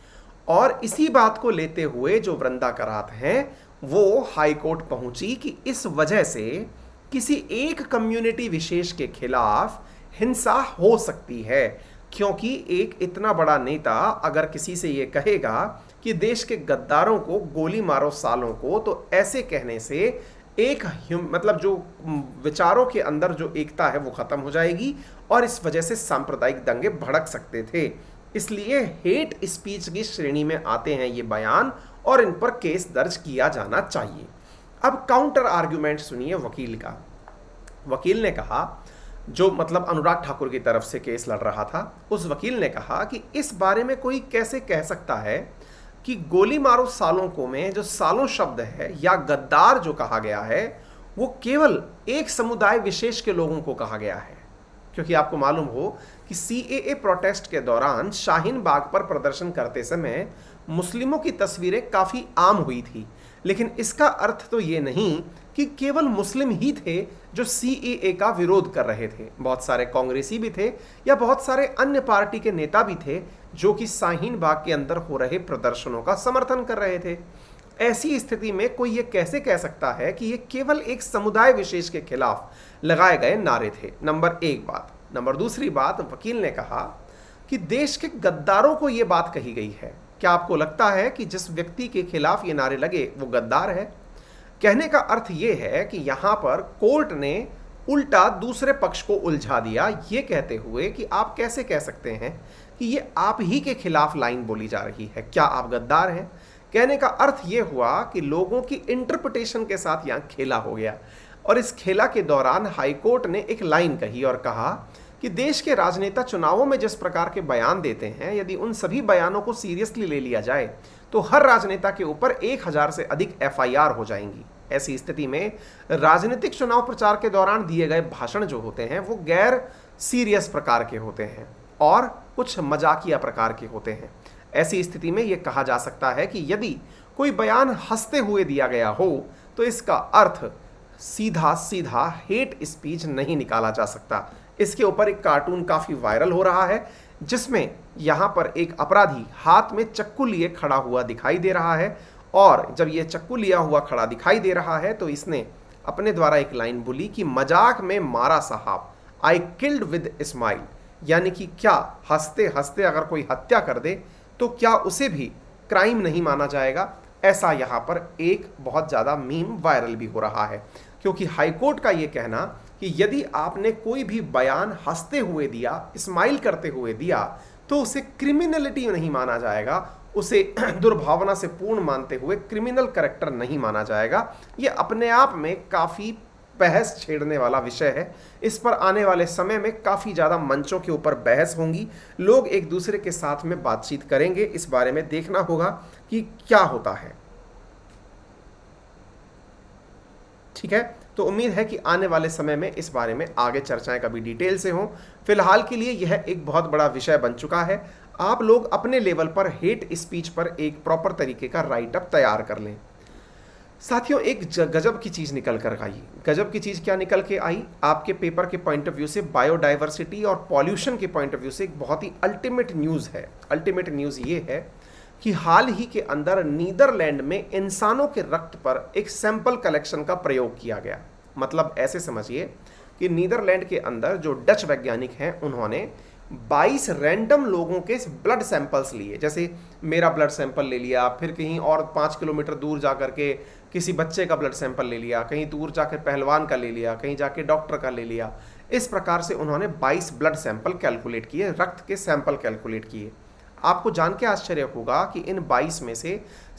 और इसी बात को लेते हुए जो वृंदा करात हैं वो हाई कोर्ट पहुंची कि इस वजह से किसी एक कम्युनिटी विशेष के खिलाफ हिंसा हो सकती है, क्योंकि एक इतना बड़ा नेता अगर किसी से ये कहेगा कि देश के गद्दारों को गोली मारो सालों को, तो ऐसे कहने से एक मतलब जो विचारों के अंदर जो एकता है वो खत्म हो जाएगी और इस वजह से सांप्रदायिक दंगे भड़क सकते थे। इसलिए हेट स्पीच की श्रेणी में आते हैं ये बयान और इन पर केस दर्ज किया जाना चाहिए। अब काउंटर आर्ग्यूमेंट सुनिए वकील का। वकील ने कहा, जो मतलब अनुराग ठाकुर की तरफ से केस लड़ रहा था, उस वकील ने कहा कि इस बारे में कोई कैसे कह सकता है कि गोली मारो सालों को में जो सालों शब्द है या गद्दार जो कहा गया है वो केवल एक समुदाय विशेष के लोगों को कहा गया है। क्योंकि आपको मालूम हो कि CAA प्रोटेस्ट के दौरान शाहीन बाग पर प्रदर्शन करते समय मुस्लिमों की तस्वीरें काफ़ी आम हुई थी, लेकिन इसका अर्थ तो ये नहीं कि केवल मुस्लिम ही थे जो CAA का विरोध कर रहे थे। बहुत सारे कांग्रेसी भी थे या बहुत सारे अन्य पार्टी के नेता भी थे जो कि शाहीन बाग के अंदर हो रहे प्रदर्शनों का समर्थन कर रहे थे। ऐसी स्थिति में कोई ये कैसे कह सकता है कि ये केवल एक समुदाय विशेष के खिलाफ लगाए गए नारे थे? नंबर एक बात। नंबर दूसरी बात, वकील ने कहा कि देश के गद्दारों को ये बात कही गई है। क्या आपको लगता है कि जिस व्यक्ति के खिलाफ ये नारे लगे वो गद्दार है? कहने का अर्थ ये है कि यहाँ पर कोर्ट ने उल्टा दूसरे पक्ष को उलझा दिया, ये कहते हुए कि आप कैसे कह सकते हैं कि ये आप ही के खिलाफ लाइन बोली जा रही है, क्या आप गद्दार हैं? कहने का अर्थ ये हुआ कि लोगों की इंटरप्रिटेशन के साथ यहाँ खेला हो गया और इस खेला के दौरान हाईकोर्ट ने एक लाइन कही और कहा कि देश के राजनेता चुनावों में जिस प्रकार के बयान देते हैं, यदि उन सभी बयानों को सीरियसली ले लिया जाए तो हर राजनेता के ऊपर 1000 से अधिक FIR हो जाएंगी। ऐसी स्थिति में राजनीतिक चुनाव प्रचार के दौरान दिए गए भाषण जो होते हैं वो गैर सीरियस प्रकार के होते हैं और कुछ मजाकिया प्रकार के होते हैं। ऐसी स्थिति में यह कहा जा सकता है कि यदि कोई बयान हंसते हुए दिया गया हो तो इसका अर्थ सीधा सीधा हेट स्पीच नहीं निकाला जा सकता। इसके ऊपर एक कार्टून काफी वायरल हो रहा है जिसमें यहां पर एक अपराधी हाथ में चक्कू लिए खड़ा हुआ दिखाई दे रहा है और जब यह चक्कू लिया हुआ खड़ा दिखाई दे रहा है तो इसने अपने द्वारा एक लाइन बोली कि मजाक में मारा साहब, आई किल्ड विद स्माइल। यानी कि क्या हंसते हंसते अगर कोई हत्या कर दे तो क्या उसे भी क्राइम नहीं माना जाएगा? ऐसा यहाँ पर एक बहुत ज़्यादा मीम वायरल भी हो रहा है, क्योंकि हाईकोर्ट का ये कहना कि यदि आपने कोई भी बयान हंसते हुए दिया, स्माइल करते हुए दिया, तो उसे क्रिमिनलिटी नहीं माना जाएगा, उसे दुर्भावना से पूर्ण मानते हुए क्रिमिनल कैरेक्टर नहीं माना जाएगा। ये अपने आप में काफ़ी बहस छेड़ने वाला विषय है। इस पर आने वाले समय में काफ़ी ज़्यादा मंचों के ऊपर बहस होंगी, लोग एक दूसरे के साथ में बातचीत करेंगे। इस बारे में देखना होगा कि क्या होता है। ठीक है, तो उम्मीद है कि आने वाले समय में इस बारे में आगे चर्चाएं कभी डिटेल से हों। फिलहाल के लिए यह एक बहुत बड़ा विषय बन चुका है। आप लोग अपने लेवल पर हेट स्पीच पर एक प्रॉपर तरीके का राइट अप तैयार कर लें। साथियों, एक गजब की चीज़ निकल कर आई। गजब की चीज़ क्या निकल के आई? आपके पेपर के पॉइंट ऑफ व्यू से बायोडाइवर्सिटी और पॉल्यूशन के पॉइंट ऑफ व्यू से एक बहुत ही अल्टीमेट न्यूज़ है। अल्टीमेट न्यूज़ ये है कि हाल ही के अंदर नीदरलैंड में इंसानों के रक्त पर एक सैंपल कलेक्शन का प्रयोग किया गया। मतलब ऐसे समझिए कि नीदरलैंड के अंदर जो डच वैज्ञानिक हैं उन्होंने 22 रैंडम लोगों के ब्लड सैंपल्स लिए। जैसे मेरा ब्लड सैंपल ले लिया, फिर कहीं और 5 किलोमीटर दूर जा करके किसी बच्चे का ब्लड सैंपल ले लिया, कहीं दूर जाकर पहलवान का ले लिया, कहीं जाके डॉक्टर का ले लिया। इस प्रकार से उन्होंने 22 ब्लड सैंपल कैलकुलेट किए, रक्त के सैंपल कैलकुलेट किए। आपको जान के आश्चर्य होगा कि इन 22 में से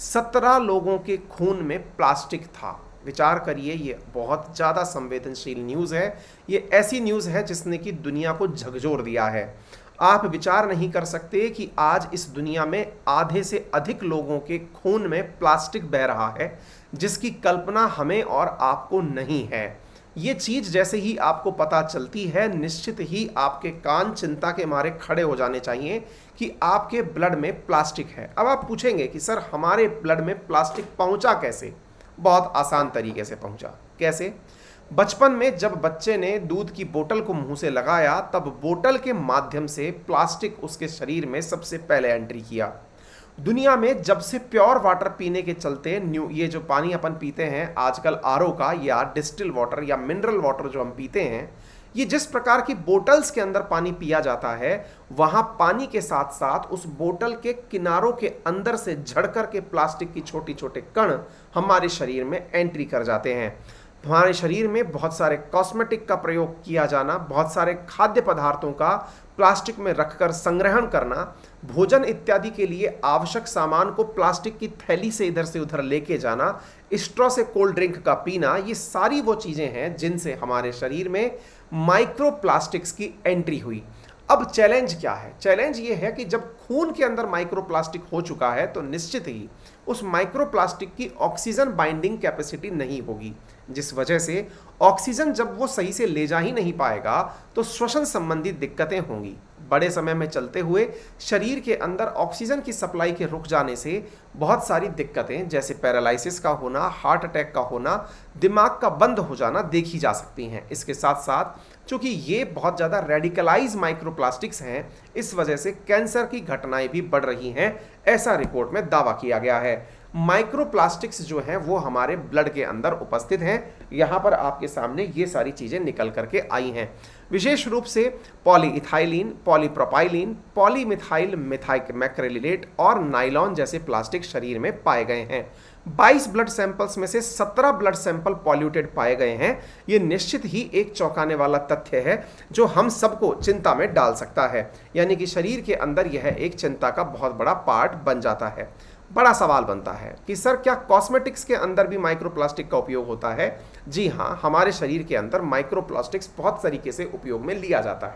17 लोगों के खून में प्लास्टिक था। विचार करिए, ये बहुत ज़्यादा संवेदनशील न्यूज़ है। ये ऐसी न्यूज़ है जिसने कि दुनिया को झकझोर दिया है। आप विचार नहीं कर सकते कि आज इस दुनिया में आधे से अधिक लोगों के खून में प्लास्टिक बह रहा है, जिसकी कल्पना हमें और आपको नहीं है। ये चीज़ जैसे ही आपको पता चलती है, निश्चित ही आपके कान चिंता के मारे खड़े हो जाने चाहिए कि आपके ब्लड में प्लास्टिक है। अब आप पूछेंगे कि सर हमारे ब्लड में प्लास्टिक पहुंचा कैसे? बहुत आसान तरीके से पहुंचा। कैसे? बचपन में जब बच्चे ने दूध की बोतल को मुंह से लगाया, तब बोतल के माध्यम से प्लास्टिक उसके शरीर में सबसे पहले एंट्री किया। दुनिया में जब से प्योर वाटर पीने के चलते ये जो पानी अपन पीते हैं आजकल RO का या डिस्टिल वाटर या मिनरल वाटर जो हम पीते हैं, ये जिस प्रकार की बोतल्स के अंदर पानी पिया जाता है, वहाँ पानी के साथ साथ उस बोतल के किनारों के अंदर से झड़ कर के प्लास्टिक की छोटे छोटे कण हमारे शरीर में एंट्री कर जाते हैं। हमारे शरीर में बहुत सारे कॉस्मेटिक का प्रयोग किया जाना, बहुत सारे खाद्य पदार्थों का प्लास्टिक में रखकर संग्रहण करना, भोजन इत्यादि के लिए आवश्यक सामान को प्लास्टिक की थैली से इधर से उधर लेके जाना, स्ट्रॉ से कोल्ड ड्रिंक का पीना, ये सारी वो चीज़ें हैं जिनसे हमारे शरीर में माइक्रो प्लास्टिक्स की एंट्री हुई। अब चैलेंज क्या है? चैलेंज ये है कि जब खून के अंदर माइक्रो प्लास्टिक हो चुका है तो निश्चित ही उस माइक्रो प्लास्टिक की ऑक्सीजन बाइंडिंग कैपेसिटी नहीं होगी, जिस वजह से ऑक्सीजन जब वो सही से ले जा ही नहीं पाएगा तो श्वसन संबंधी दिक्कतें होंगी। बड़े समय में चलते हुए शरीर के अंदर ऑक्सीजन की सप्लाई के रुक जाने से बहुत सारी दिक्कतें जैसे पैरालिसिस का होना, हार्ट अटैक का होना, दिमाग का बंद हो जाना देखी जा सकती हैं। इसके साथ साथ चूंकि ये बहुत ज़्यादा रेडिकलाइज माइक्रोप्लास्टिक्स हैं, इस वजह से कैंसर की घटनाएं भी बढ़ रही हैं, ऐसा रिपोर्ट में दावा किया गया है। माइक्रोप्लास्टिक्स जो हैं वो हमारे ब्लड के अंदर उपस्थित हैं। यहाँ पर आपके सामने ये सारी चीज़ें निकल करके आई हैं। विशेष रूप से पॉलीइथाइलिन, पॉलीप्रोपाइलिन, पॉलीमिथाइल मैक्रेलिलेट और नाइलॉन जैसे प्लास्टिक शरीर में पाए गए हैं। 22 ब्लड सैंपल्स में से 17 ब्लड सैंपल पॉल्यूटेड पाए गए हैं। ये निश्चित ही एक चौंकाने वाला तथ्य है जो हम सबको चिंता में डाल सकता है। यानी कि शरीर के अंदर यह एक चिंता का बहुत बड़ा पार्ट बन जाता है। बड़ा सवाल बनता है कि सर क्या कॉस्मेटिक्स के अंदर भी माइक्रोप्लास्टिक का उपयोग होता है? जी हाँ, हमारे शरीर के अंदर माइक्रोप्लास्टिक्स बहुत तरीके से उपयोग में लिया जाता है।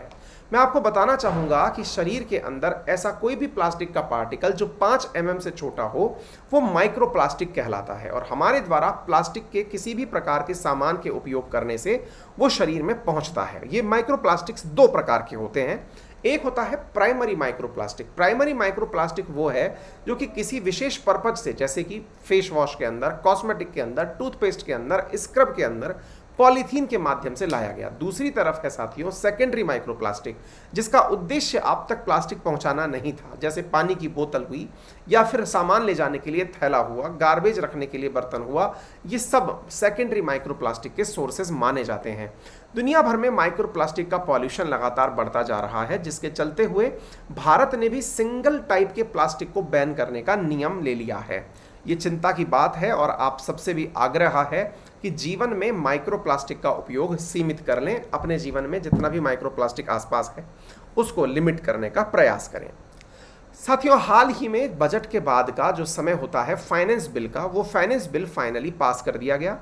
मैं आपको बताना चाहूँगा कि शरीर के अंदर ऐसा कोई भी प्लास्टिक का पार्टिकल जो 5 mm से छोटा हो वो माइक्रोप्लास्टिक कहलाता है, और हमारे द्वारा प्लास्टिक के किसी भी प्रकार के सामान के उपयोग करने से वो शरीर में पहुँचता है। ये माइक्रोप्लास्टिक्स 2 प्रकार के होते हैं। एक होता है प्राइमरी माइक्रोप्लास्टिक। प्राइमरी माइक्रोप्लास्टिक वो है जो कि किसी विशेष पर्पज से, जैसे कि फेस वॉश के अंदर, कॉस्मेटिक के अंदर, टूथपेस्ट के अंदर, स्क्रब के अंदर पॉलीथीन के माध्यम से लाया गया। दूसरी तरफ है साथियों सेकेंडरी माइक्रोप्लास्टिक, जिसका उद्देश्य आप तक प्लास्टिक पहुंचाना नहीं था, जैसे पानी की बोतल हुई या फिर सामान ले जाने के लिए थैला हुआ, गार्बेज रखने के लिए बर्तन हुआ। ये सब सेकेंडरी माइक्रोप्लास्टिक के सोर्सेज माने जाते हैं। दुनिया भर में माइक्रोप्लास्टिक का पॉल्यूशन लगातार बढ़ता जा रहा है, जिसके चलते हुए भारत ने भी सिंगल टाइप के प्लास्टिक को बैन करने का नियम ले लिया है। ये चिंता की बात है और आप सबसे भी आग्रह है कि जीवन में माइक्रोप्लास्टिक का उपयोग सीमित कर लें। अपने जीवन में जितना भी माइक्रोप्लास्टिक आसपास है उसको लिमिट करने का प्रयास करें। साथियों, हाल ही में बजट के बाद का जो समय होता है फाइनेंस बिल का, वो फाइनेंस बिल फाइनली पास कर दिया गया।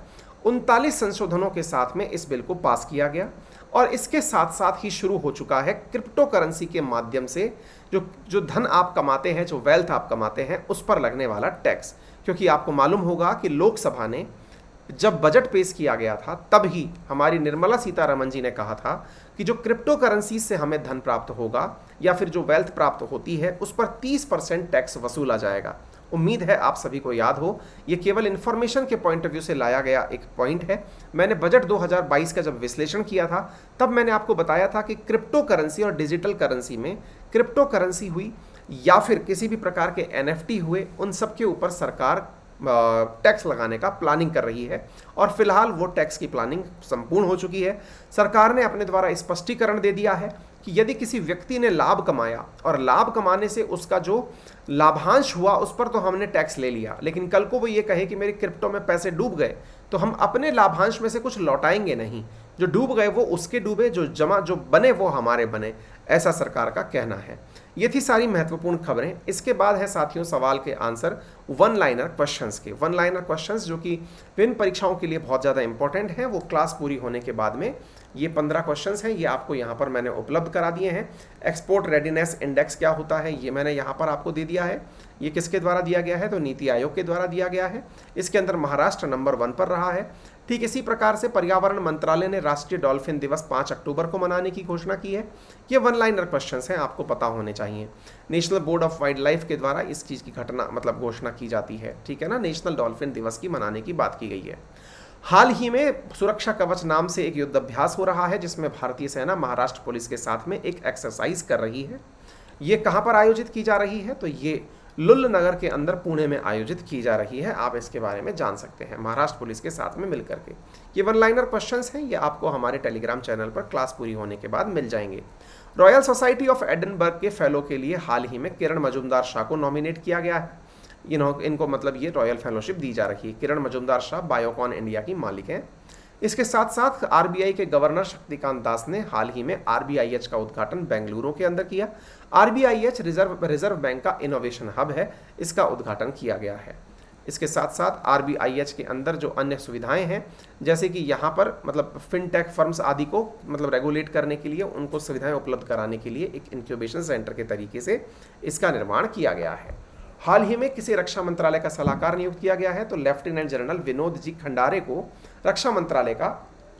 39 संशोधनों के साथ में इस बिल को पास किया गया और इसके साथ साथ ही शुरू हो चुका है क्रिप्टो करेंसी के माध्यम से जो धन आप कमाते हैं, जो वेल्थ आप कमाते हैं, उस पर लगने वाला टैक्स। क्योंकि आपको मालूम होगा कि लोकसभा ने जब बजट पेश किया गया था तब ही हमारी निर्मला सीतारमण जी ने कहा था कि जो क्रिप्टो करेंसी से हमें धन प्राप्त होगा या फिर जो वेल्थ प्राप्त होती है उस पर 30% टैक्स वसूला जाएगा। उम्मीद है आप सभी को याद हो, ये केवल इन्फॉर्मेशन के पॉइंट ऑफ व्यू से लाया गया एक पॉइंट है। मैंने बजट 2022 का जब विश्लेषण किया था तब मैंने आपको बताया था कि क्रिप्टो करेंसी और डिजिटल करेंसी में, क्रिप्टो करेंसी हुई या फिर किसी भी प्रकार के NFT हुए, उन सब के ऊपर सरकार टैक्स लगाने का प्लानिंग कर रही है और फिलहाल वो टैक्स की प्लानिंग संपूर्ण हो चुकी है। सरकार ने अपने द्वारा स्पष्टीकरण दे दिया है कि यदि किसी व्यक्ति ने लाभ कमाया और लाभ कमाने से उसका जो लाभांश हुआ उस पर तो हमने टैक्स ले लिया, लेकिन कल को वो ये कहे कि मेरे क्रिप्टो में पैसे डूब गए तो हम अपने लाभांश में से कुछ लौटाएंगे नहीं। जो डूब गए वो उसके डूबे, जो बने वो हमारे बने, ऐसा सरकार का कहना है। ये थी सारी महत्वपूर्ण खबरें। इसके बाद है साथियों सवाल के आंसर वन लाइनर क्वेश्चंस के। वन लाइनर क्वेश्चंस जो कि विभिन्न परीक्षाओं के लिए बहुत ज़्यादा इंपॉर्टेंट हैं, वो क्लास पूरी होने के बाद में ये 15 क्वेश्चंस हैं, ये आपको यहाँ पर मैंने उपलब्ध करा दिए हैं। एक्सपोर्ट रेडीनेस इंडेक्स क्या होता है ये मैंने यहाँ पर आपको दे दिया है। ये किसके द्वारा दिया गया है? तो नीति आयोग के द्वारा दिया गया है। इसके अंदर महाराष्ट्र नंबर 1 पर रहा है। ठीक इसी प्रकार से पर्यावरण मंत्रालय ने राष्ट्रीय डॉल्फिन दिवस 5 अक्टूबर को मनाने की घोषणा की है। ये वन लाइनर क्वेश्चंस हैं, आपको पता होने चाहिए। National board of wildlife के द्वारा इस चीज़ की घटना घोषणा की जाती है, ठीक है ना। नेशनल डॉल्फिन दिवस की मनाने की बात की गई है। हाल ही में सुरक्षा कवच नाम से एक युद्धाभ्यास हो रहा है जिसमें भारतीय सेना महाराष्ट्र पुलिस के साथ में एक एक्सरसाइज कर रही है। ये कहाँ पर आयोजित की जा रही है? तो ये लुल्ल नगर के अंदर पुणे में आयोजित की जा रही है। आप इसके बारे में जान सकते हैं महाराष्ट्र पुलिस के साथ में मिलकर के। ये वन लाइनर क्वेश्चंस हैं, ये आपको हमारे टेलीग्राम चैनल पर क्लास पूरी होने के बाद मिल जाएंगे। रॉयल सोसाइटी ऑफ एडिनबर्ग के फेलो के लिए हाल ही में किरण मजूमदार शाह को नॉमिनेट किया गया है। इनको ये रॉयल फेलोशिप दी जा रही है। किरण मजूमदार शाह बायोकॉन इंडिया की मालिक हैं। इसके साथ साथ RBI के गवर्नर शक्तिकांत दास ने हाल ही में RBIH का उद्घाटन बेंगलुरु के अंदर किया। RBIH रिजर्व बैंक का इनोवेशन हब है, इसका उद्घाटन किया गया है। इसके साथ साथ RBIH के अंदर जो अन्य सुविधाएं हैं, जैसे कि यहाँ पर फिनटेक फर्म्स आदि को रेगुलेट करने के लिए, उनको सुविधाएं उपलब्ध कराने के लिए एक इंक्यूबेशन सेंटर के तरीके से इसका निर्माण किया गया है। हाल ही में किसी रक्षा मंत्रालय का सलाहकार नियुक्त किया गया है, तो lieutenant general Vinod G Khandare को रक्षा मंत्रालय का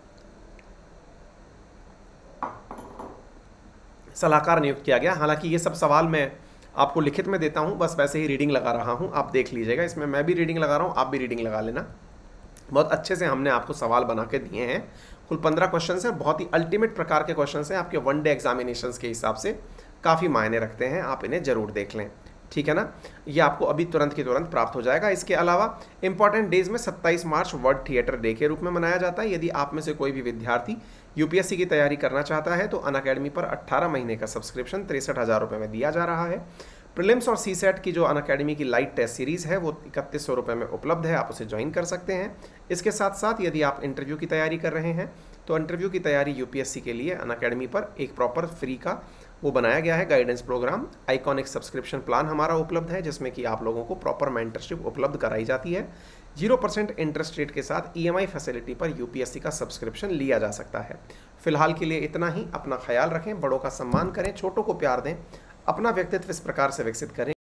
सलाहकार नियुक्त किया गया। हालांकि ये सब सवाल मैं आपको लिखित में देता हूं, बस वैसे ही रीडिंग लगा रहा हूं, आप देख लीजिएगा। इसमें मैं भी रीडिंग लगा रहा हूं, आप भी रीडिंग लगा लेना। बहुत अच्छे से हमने आपको सवाल बना के दिए हैं। कुल 15 क्वेश्चन हैं, बहुत ही अल्टीमेट प्रकार के क्वेश्चन हैं, आपके वन डे एग्जामिनेशन के हिसाब से काफ़ी मायने रखते हैं। आप इन्हें जरूर देख लें, ठीक है ना। ये आपको अभी तुरंत के तुरंत प्राप्त हो जाएगा। इसके अलावा इंपॉर्टेंट डेज में 27 मार्च वर्ल्ड थिएटर डे के रूप में मनाया जाता है। यदि आप में से कोई भी विद्यार्थी UPSC की तैयारी करना चाहता है तो अनअकैडमी पर 18 महीने का सब्सक्रिप्शन 63,000 रुपये में दिया जा रहा है। प्रीलिम्स और CSAT की जो अनअकैडमी की लाइट टेस्ट सीरीज़ है वो 3100 रुपये में उपलब्ध है, आप उसे ज्वाइन कर सकते हैं। इसके साथ साथ यदि आप इंटरव्यू की तैयारी कर रहे हैं तो इंटरव्यू की तैयारी UPSC के लिए अनअकैडमी पर एक प्रॉपर फ्री का वो बनाया गया है guidance programme. Iconic subscription plan हमारा उपलब्ध है जिसमें कि आप लोगों को प्रॉपर मेंटरशिप उपलब्ध कराई जाती है। 0% इंटरेस्ट रेट के साथ EMI फैसिलिटी पर UPSC का सब्सक्रिप्शन लिया जा सकता है। फिलहाल के लिए इतना ही। अपना ख्याल रखें, बड़ों का सम्मान करें, छोटों को प्यार दें, अपना व्यक्तित्व इस प्रकार से विकसित करें